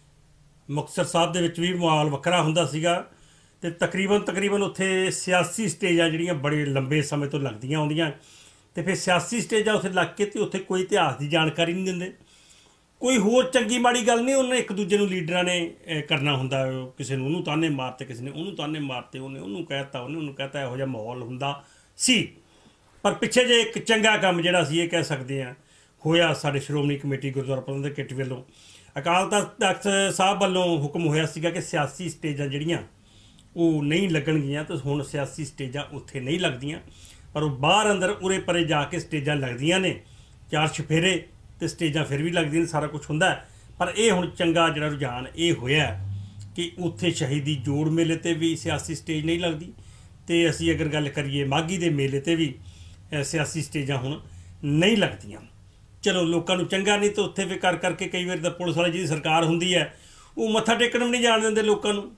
ਮੁਕਤਸਰ ਸਾਹਿਬ ਦੇ ਵਿੱਚ ਵੀ ਮਾਹੌਲ ਵੱਖਰਾ ਹੁੰਦਾ ਸੀਗਾ, ਤੇ ਤਕਰੀਬਨ ਤਕਰੀਬਨ ਉੱਥੇ ਸਿਆਸੀ ਸਟੇਜਾਂ ਜਿਹੜੀਆਂ ਬੜੇ ਲੰਬੇ ਸਮੇਂ ਤੋਂ ਲੱਗਦੀਆਂ ਆਉਂਦੀਆਂ, ਤੇ ਫਿਰ ਸਿਆਸੀ ਸਟੇਜਾਂ ਉੱਥੇ ਲੱਗ ਕੇ ਤੇ ਉੱਥੇ ਕੋਈ ਇਤਿਹਾਸ ਦੀ ਜਾਣਕਾਰੀ ਨਹੀਂ ਦਿੰਦੇ, ਕੋਈ ਹੋਰ ਚੰਗੀ ਮਾੜੀ ਗੱਲ ਨਹੀਂ। ਉਹਨੇ ਇੱਕ ਦੂਜੇ ਨੂੰ ਲੀਡਰਾਂ ਨੇ ਕਰਨਾ ਹੁੰਦਾ, ਕਿਸੇ ਨੂੰ ਉਹਨੂੰ ਤਾਨੇ ਮਾਰਤੇ, ਕਿਸੇ ਨੇ ਉਹਨੂੰ ਤਾਨੇ ਮਾਰਤੇ, ਉਹਨੇ ਉਹਨੂੰ ਕਹਿ ਦਿੱਤਾ, ਉਹਨੇ ਉਹਨੂੰ ਕਹਿਤਾ। ਇਹੋ ਜਿਹਾ ਮਾਹੌਲ ਹੁੰਦਾ ਸੀ। ਪਰ ਪਿੱਛੇ ਜੇ ਇੱਕ ਚੰਗਾ ਕੰਮ ਜਿਹੜਾ ਸੀ ਇਹ ਕਹਿ ਸਕਦੇ ਹਾਂ ਹੋਇਆ ਸਾਡੇ ਸ਼੍ਰੋਮਣੀ ਕਮੇਟੀ ਗੁਰਦੁਆਰਾ ਪ੍ਰਬੰਧਕ ਕਮੇਟੀ ਵੱਲੋਂ, ਅਕਾਲ ਤਖਤ ਸਾਹਿਬ ਵੱਲੋਂ ਹੁਕਮ ਹੋਇਆ ਸੀਗਾ ਕਿ ਸਿਆਸੀ ਸਟੇਜਾਂ ਜਿਹੜੀਆਂ ਉਹ ਨਹੀਂ ਲੱਗਣਗੀਆਂ। ਤਾਂ ਹੁਣ ਸਿਆਸੀ ਸਟੇਜਾਂ ਉੱਥੇ ਨਹੀਂ ਲੱਗਦੀਆਂ, ਪਰ ਉਹ ਬਾਹਰ ਅੰਦਰ ਉਰੇ ਪਰੇ ਜਾ ਕੇ ਸਟੇਜਾਂ ਲੱਗਦੀਆਂ ਨੇ, ਚਾਰ ਚੁਫੇਰੇ ਤੇ ਸਟੇਜਾਂ ਫਿਰ ਵੀ ਲੱਗਦੀਆਂ ਨੇ, ਸਾਰਾ ਕੁਝ ਹੁੰਦਾ। ਪਰ ਇਹ ਹੁਣ ਚੰਗਾ ਜਿਹੜਾ ਰੁਝਾਨ ਇਹ ਹੋਇਆ ਕਿ ਉੱਥੇ ਸ਼ਹੀਦੀ ਜੋੜ ਮੇਲੇ 'ਤੇ ਵੀ ਸਿਆਸੀ ਸਟੇਜ ਨਹੀਂ ਲੱਗਦੀ, ਤੇ ਅਸੀਂ ਅਗਰ ਗੱਲ ਕਰੀਏ ਮਾਘੀ ਦੇ ਮੇਲੇ 'ਤੇ ਵੀ ਸਿਆਸੀ ਸਟੇਜਾਂ ਹੁਣ ਨਹੀਂ ਲੱਗਦੀਆਂ। ਚਲੋ ਲੋਕਾਂ ਨੂੰ ਚੰਗਾ, ਨਹੀਂ ਤਾਂ ਉੱਥੇ ਵੀ ਕਰ ਕਰਕੇ ਕਈ ਵਾਰੀ ਤਾਂ ਪੁਲਿਸ ਵਾਲੀ ਜਿਹਦੀ ਸਰਕਾਰ ਹੁੰਦੀ ਹੈ ਉਹ ਮੱਥਾ ਟੇਕਣ ਵੀ ਨਹੀਂ ਜਾਣ ਦਿੰਦੇ, ਲੋਕਾਂ ਨੂੰ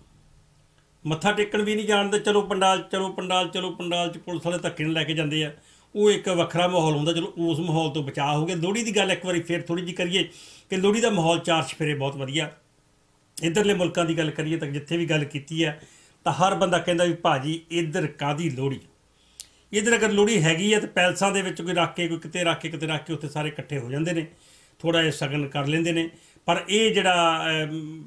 ਮੱਥਾ ਟੇਕਣ ਵੀ ਨਹੀਂ ਜਾਣਦੇ। ਚਲੋ ਪੰਡਾਲ, ਚਲੋ ਪੰਡਾਲ, ਚਲੋ ਪੰਡਾਲ 'ਚ ਪੁਲਿਸ ਵਾਲੇ ਧੱਕੇ ਨਾਲ ਲੈ ਕੇ ਜਾਂਦੇ ਆ। ਉਹ ਇੱਕ ਵੱਖਰਾ ਮਾਹੌਲ ਹੁੰਦਾ। ਚਲੋ ਉਸ ਮਾਹੌਲ ਤੋਂ ਬਚਾਅ ਹੋ ਗਿਆ। ਲੋਹੜੀ ਦੀ ਗੱਲ ਇੱਕ ਵਾਰੀ ਫਿਰ ਥੋੜ੍ਹੀ ਜਿਹੀ ਕਰੀਏ ਕਿ ਲੋਹੜੀ ਦਾ ਮਾਹੌਲ ਚਾਰ ਚੁਫੇਰੇ ਬਹੁਤ ਵਧੀਆ। ਇੱਧਰਲੇ ਮੁਲਕਾਂ ਦੀ ਗੱਲ ਕਰੀਏ ਤਾਂ ਜਿੱਥੇ ਵੀ ਗੱਲ ਕੀਤੀ ਹੈ ਤਾਂ ਹਰ ਬੰਦਾ ਕਹਿੰਦਾ ਵੀ ਭਾਜੀ ਇੱਧਰ ਕਾਹਦੀ ਲੋਹੜੀ, ਇੱਧਰ ਅਗਰ ਲੋਹੜੀ ਹੈਗੀ ਹੈ ਤਾਂ ਪੈਲਸਾਂ ਦੇ ਵਿੱਚ ਕੋਈ ਰੱਖ ਕੇ, ਕੋਈ ਕਿਤੇ ਰੱਖ ਕੇ, ਕਿਤੇ ਰੱਖ ਕੇ ਉੱਥੇ ਸਾਰੇ ਇਕੱਠੇ ਹੋ ਜਾਂਦੇ ਨੇ, ਥੋੜ੍ਹਾ ਜਿਹਾ ਸ਼ਗਨ ਕਰ ਲੈਂਦੇ ਨੇ। ਪਰ ਇਹ ਜਿਹੜਾ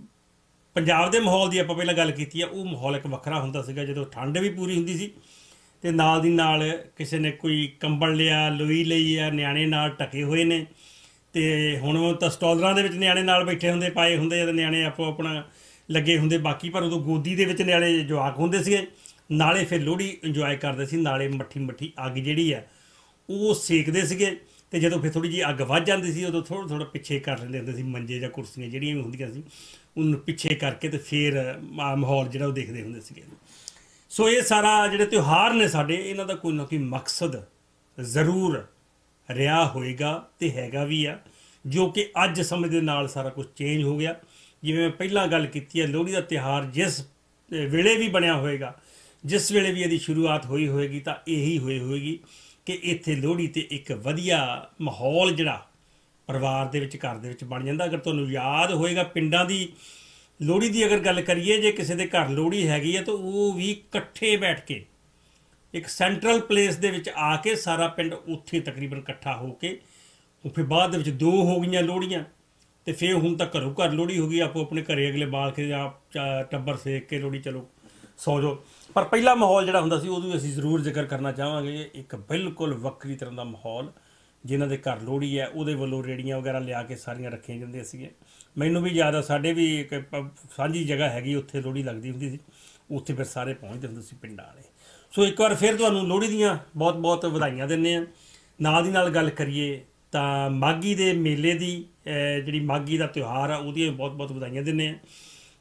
ਪੰਜਾਬ ਦੇ ਮਾਹੌਲ ਦੀ ਆਪਾਂ ਪਹਿਲਾਂ ਗੱਲ ਕੀਤੀ ਆ, ਉਹ ਮਾਹੌਲ ਇੱਕ ਵੱਖਰਾ ਹੁੰਦਾ ਸੀਗਾ, ਜਦੋਂ ਠੰਡ ਵੀ ਪੂਰੀ ਹੁੰਦੀ ਸੀ ਤੇ ਨਾਲ ਦੀ ਨਾਲ ਕਿਸੇ ਨੇ ਕੋਈ ਕੰਬਲ ਲਿਆ, ਲੋਈ ਲਈ ਆ, ਨਿਆਣੇ ਨਾਲ ਢਕੇ ਹੋਏ ਨੇ। ਤੇ ਹੁਣ ਤਾਂ ਸਟਾਲਰਾਂ ਦੇ ਵਿੱਚ ਨਿਆਣੇ ਨਾਲ ਬੈਠੇ ਹੁੰਦੇ, ਪਾਏ ਹੁੰਦੇ ਆ, ਨਿਆਣੇ ਆਪੋ ਆਪਣਾ ਲੱਗੇ ਹੁੰਦੇ ਬਾਕੀ। ਪਰ ਉਦੋਂ ਗੋਦੀ ਦੇ ਵਿੱਚ ਨਿਆਣੇ ਜਵਾਕ ਹੁੰਦੇ ਸੀਗੇ, ਨਾਲੇ ਫਿਰ ਲੋਹੜੀ ਇੰਜੋਏ ਕਰਦੇ ਸੀ, ਨਾਲੇ ਮੱਠੀ ਮੱਠੀ ਅੱਗ ਜਿਹੜੀ ਆ ਉਹ ਸੇਕਦੇ ਸੀਗੇ। ਤੇ ਜਦੋਂ ਫਿਰ ਥੋੜ੍ਹੀ ਜਿਹੀ ਅੱਗ ਵੱਧ ਜਾਂਦੀ ਸੀ ਉਦੋਂ ਥੋੜ੍ਹਾ ਥੋੜ੍ਹਾ ਪਿੱਛੇ ਕਰ ਲੈਂਦੇ ਹੁੰਦੇ ਸੀ, ਮੰਜੇ ਜਾਂ ਕੁਰਸੀਆਂ ਜਿਹੜੀਆਂ ਵੀ ਹੁੰਦੀਆਂ ਸੀ ਉਹਨੂੰ ਪਿੱਛੇ ਕਰਕੇ ਤੇ ਫਿਰ ਮਾਹੌਲ ਜਿਹੜਾ ਉਹ ਦੇਖਦੇ ਹੁੰਦੇ ਸੀਗੇ। ਸੋ ਇਹ ਸਾਰਾ ਜਿਹੜੇ ਤਿਉਹਾਰ ਨੇ ਸਾਡੇ, ਇਹਨਾਂ ਦਾ ਕੋਈ ਨਾ ਕੋਈ ਮਕਸਦ ਜ਼ਰੂਰ ਰਿਹਾ ਹੋਏਗਾ ਤੇ ਹੈਗਾ ਵੀ ਆ, ਜੋ ਕਿ ਅੱਜ ਸਮੇਂ ਦੇ ਨਾਲ ਸਾਰਾ ਕੁਝ ਚੇਂਜ ਹੋ ਗਿਆ। ਜਿਵੇਂ ਮੈਂ ਪਹਿਲਾਂ ਗੱਲ ਕੀਤੀ ਹੈ, ਲੋਹੜੀ ਦਾ ਤਿਉਹਾਰ ਜਿਸ ਵੇਲੇ ਵੀ ਬਣਿਆ ਹੋਏਗਾ, ਜਿਸ ਵੇਲੇ ਵੀ ਇਹਦੀ ਸ਼ੁਰੂਆਤ ਹੋਈ ਹੋਏਗੀ ਤਾਂ ਇਹੀ ਹੋਈ ਹੋਏਗੀ ਕਿ ਇੱਥੇ ਲੋਹੜੀ 'ਤੇ ਇੱਕ ਵਧੀਆ ਮਾਹੌਲ ਜਿਹੜਾ ਪਰਿਵਾਰ ਦੇ ਵਿੱਚ, ਘਰ ਦੇ ਵਿੱਚ ਬਣ ਜਾਂਦਾ। ਅਗਰ ਤੁਹਾਨੂੰ ਯਾਦ ਹੋਏਗਾ ਪਿੰਡਾਂ ਦੀ ਲੋਹੜੀ ਦੀ ਅਗਰ ਗੱਲ ਕਰੀਏ, ਜੇ ਕਿਸੇ ਦੇ ਘਰ ਲੋਹੜੀ ਹੈਗੀ ਹੈ ਤਾਂ ਉਹ ਵੀ ਇਕੱਠੇ ਬੈਠ ਕੇ ਇੱਕ ਸੈਂਟਰਲ ਪਲੇਸ ਦੇ ਵਿੱਚ ਆ ਕੇ ਸਾਰਾ ਪਿੰਡ ਉੱਥੇ ਤਕਰੀਬਨ ਇਕੱਠਾ ਹੋ ਕੇ, ਫਿਰ ਬਾਅਦ ਦੇ ਵਿੱਚ ਦੋ ਹੋ ਗਈਆਂ ਲੋਹੜੀਆਂ ਤੇ ਫਿਰ ਹੁਣ ਤਾਂ ਘਰੋਂ ਘਰ ਲੋਹੜੀ ਹੋ ਗਈ, ਆਪੋ ਆਪਣੇ ਘਰੇ ਅਗਲੇ ਬਾਲ ਕੇ ਜਾਂ ਟੱਬਰ ਸੇਕ ਕੇ ਲੋਹੜੀ ਚਲੋ ਸੌ ਜਾਓ। ਪਰ ਪਹਿਲਾ ਮਾਹੌਲ ਜਿਹੜਾ ਹੁੰਦਾ ਸੀ ਉਦੋਂ ਅਸੀਂ ਜ਼ਰੂਰ ਜ਼ਿਕਰ ਕਰਨਾ ਚਾਹਾਂਗੇ, ਇੱਕ ਬਿਲਕੁਲ ਵੱਖਰੀ ਤਰ੍ਹਾਂ ਦਾ ਮਾਹੌਲ। ਜਿਨ੍ਹਾਂ ਦੇ ਘਰ ਲੋਹੜੀ ਹੈ ਉਹਦੇ ਵੱਲੋਂ ਰੇੜੀਆਂ ਵਗੈਰਾ ਲਿਆ ਕੇ ਸਾਰੀਆਂ ਰੱਖੀਆਂ ਜਾਂਦੀਆਂ ਸੀਗੀਆਂ। ਮੈਨੂੰ ਵੀ ਯਾਦ ਆ, ਸਾਡੇ ਵੀ ਇੱਕ ਸਾਂਝੀ ਜਗ੍ਹਾ ਹੈਗੀ, ਉੱਥੇ ਲੋਹੜੀ ਲੱਗਦੀ ਹੁੰਦੀ ਸੀ, ਉੱਥੇ ਫਿਰ ਸਾਰੇ ਪਹੁੰਚਦੇ ਹੁੰਦੇ ਸੀ ਪਿੰਡਾਂ ਵਾਲੇ। ਸੋ ਇੱਕ ਵਾਰ ਫਿਰ ਤੁਹਾਨੂੰ ਲੋਹੜੀ ਦੀਆਂ ਬਹੁਤ ਬਹੁਤ ਵਧਾਈਆਂ ਦਿੰਦੇ ਹਾਂ। ਨਾਲ ਦੀ ਨਾਲ ਗੱਲ ਕਰੀਏ ਤਾਂ ਮਾਘੀ ਦੇ ਮੇਲੇ ਦੀ, ਜਿਹੜੀ ਮਾਘੀ ਦਾ ਤਿਉਹਾਰ ਆ, ਉਹਦੀਆਂ ਬਹੁਤ ਬਹੁਤ ਵਧਾਈਆਂ ਦਿੰਦੇ ਹਾਂ।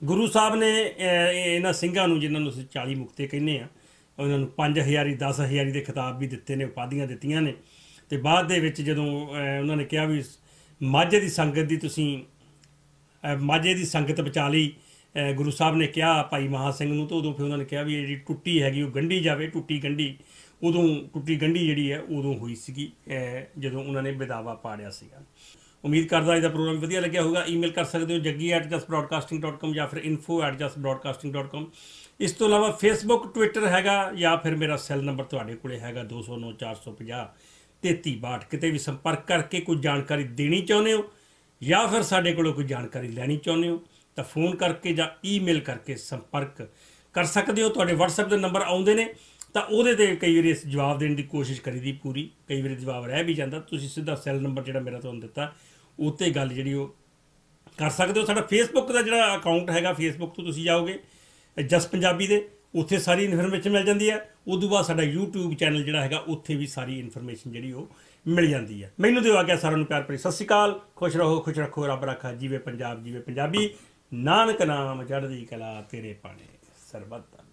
ਗੁਰੂ ਸਾਹਿਬ ਨੇ ਇਹਨਾਂ ਸਿੰਘਾਂ ਨੂੰ ਜਿਨ੍ਹਾਂ ਨੂੰ ਅਸੀਂ ਚਾਲੀ ਮੁਕਤੇ ਕਹਿੰਦੇ ਆ ਉਹਨਾਂ ਨੂੰ ਪੰਜ ਹਜ਼ਾਰੀ ਦਸ ਹਜ਼ਾਰੀ ਦੇ ਖਿਤਾਬ ਵੀ ਦਿੱਤੇ ਨੇ, ਉਪਾਧੀਆਂ ਦਿੱਤੀਆਂ ਨੇ। ਅਤੇ ਬਾਅਦ ਦੇ ਵਿੱਚ ਜਦੋਂ ਉਹਨਾਂ ਨੇ ਕਿਹਾ ਵੀ ਮਾਝੇ ਦੀ ਸੰਗਤ ਦੀ ਤੁਸੀਂ ਮਾਝੇ ਦੀ ਸੰਗਤ ਬਚਾ ਲਈ, ਗੁਰੂ ਸਾਹਿਬ ਨੇ ਕਿਹਾ ਭਾਈ ਮਹਾ ਸਿੰਘ ਨੂੰ, ਤਾਂ ਉਦੋਂ ਫਿਰ ਉਹਨਾਂ ਨੇ ਕਿਹਾ ਵੀ ਜਿਹੜੀ ਟੁੱਟੀ ਹੈਗੀ ਉਹ ਗੰਢੀ ਜਾਵੇ। ਟੁੱਟੀ ਗੰਢੀ ਉਦੋਂ ਟੁੱਟੀ ਗੰਢੀ ਜਿਹੜੀ ਹੈ ਉਦੋਂ ਹੋਈ ਸੀਗੀ ਜਦੋਂ ਉਹਨਾਂ ਨੇ ਵਿਦਾਵਾ ਪਾੜਿਆ ਸੀਗਾ। ਉਮੀਦ ਕਰਦਾ ਇਹਦਾ ਪ੍ਰੋਗਰਾਮ ਵਧੀਆ ਲੱਗਿਆ ਹੋਊਗਾ। ਈਮੇਲ ਕਰ ਸਕਦੇ ਹੋ Jaggi at just broadcasting dot com ਜਾਂ ਫਿਰ info at just broadcasting dot com. ਇਸ ਤੋਂ ਇਲਾਵਾ ਫੇਸਬੁੱਕ ਟਵਿੱਟਰ ਹੈਗਾ ਜਾਂ ਫਿਰ ਮੇਰਾ ਸੈੱਲ ਨੰਬਰ ਤੁਹਾਡੇ ਕੋਲ ਹੈਗਾ ਦੋ ਸੌ ਨੌ ਚਾਰ ਸੌ ਪੰਜਾਹ ਤੇਤੀ ਬਾਹਠ। ਕਿਤੇ ਵੀ ਸੰਪਰਕ ਕਰਕੇ ਕੋਈ ਜਾਣਕਾਰੀ ਦੇਣੀ ਚਾਹੁੰਦੇ ਹੋ ਜਾਂ ਫਿਰ ਸਾਡੇ ਕੋਲੋਂ ਕੋਈ ਜਾਣਕਾਰੀ ਲੈਣੀ ਚਾਹੁੰਦੇ ਹੋ ਤਾਂ ਫੋਨ ਕਰਕੇ ਜਾਂ ਈਮੇਲ ਕਰਕੇ ਸੰਪਰਕ ਕਰ ਸਕਦੇ ਹੋ। ਤੁਹਾਡੇ ਵਟਸਐਪ ਦੇ ਨੰਬਰ ਆਉਂਦੇ ਨੇ ਤਾਂ ਉਹਦੇ 'ਤੇ ਕਈ ਵਾਰੀ ਜਵਾਬ ਦੇਣ ਦੀ ਕੋਸ਼ਿਸ਼ ਕਰੀਦੀ ਪੂਰੀ, ਕਈ ਵਾਰੀ ਜਵਾਬ ਰਹਿ ਵੀ ਜਾਂਦਾ। ਤੁਸੀਂ ਸਿੱਧਾ ਸੈੱਲ ਨੰਬਰ ਜਿਹੜਾ ਮੇਰਾ ਤੁਹਾਨੂੰ ਦਿੱਤਾ ਉੱਤੇ ਗੱਲ ਜਿਹੜੀ ਉਹ ਕਰ ਸਕਦੇ ਹੋ। ਸਾਡਾ ਫੇਸਬੁੱਕ ਦਾ ਜਿਹੜਾ ਅਕਾਊਂਟ ਹੈਗਾ, ਫੇਸਬੁੱਕ ਤੋਂ ਤੁਸੀਂ ਜਾਓਗੇ ਜਸ ਪੰਜਾਬੀ ਦੇ, ਉੱਥੇ ਸਾਰੀ ਇਨਫੋਰਮੇਸ਼ਨ ਮਿਲ ਜਾਂਦੀ ਹੈ। ਉਦੋਂ ਬਾਅਦ ਸਾਡਾ ਯੂਟਿਊਬ ਚੈਨਲ ਜਿਹੜਾ ਹੈਗਾ ਉੱਥੇ ਵੀ ਸਾਰੀ ਇਨਫੋਰਮੇਸ਼ਨ ਜਿਹੜੀ ਉਹ ਮਿਲ ਜਾਂਦੀ ਹੈ। ਮੈਨੂੰ ਦਿਓ ਆ ਗਿਆ ਸਾਰਿਆਂ ਨੂੰ ਪਿਆਰ ਭਰੀ ਸਤਿ ਸ਼੍ਰੀ ਅਕਾਲ। ਖੁਸ਼ ਰਹੋ, ਖੁਸ਼ ਰੱਖੋ, ਰੱਬ ਰੱਖਾ। ਜੀਵੇ ਪੰਜਾਬ, ਜੀਵੇ ਪੰਜਾਬੀ। ਨਾਨਕ ਨਾਮ ਚੜ੍ਹਦੀ ਕਲਾ ਤੇਰੇ ਪਾਣੇ ਸਰਬੱਤ।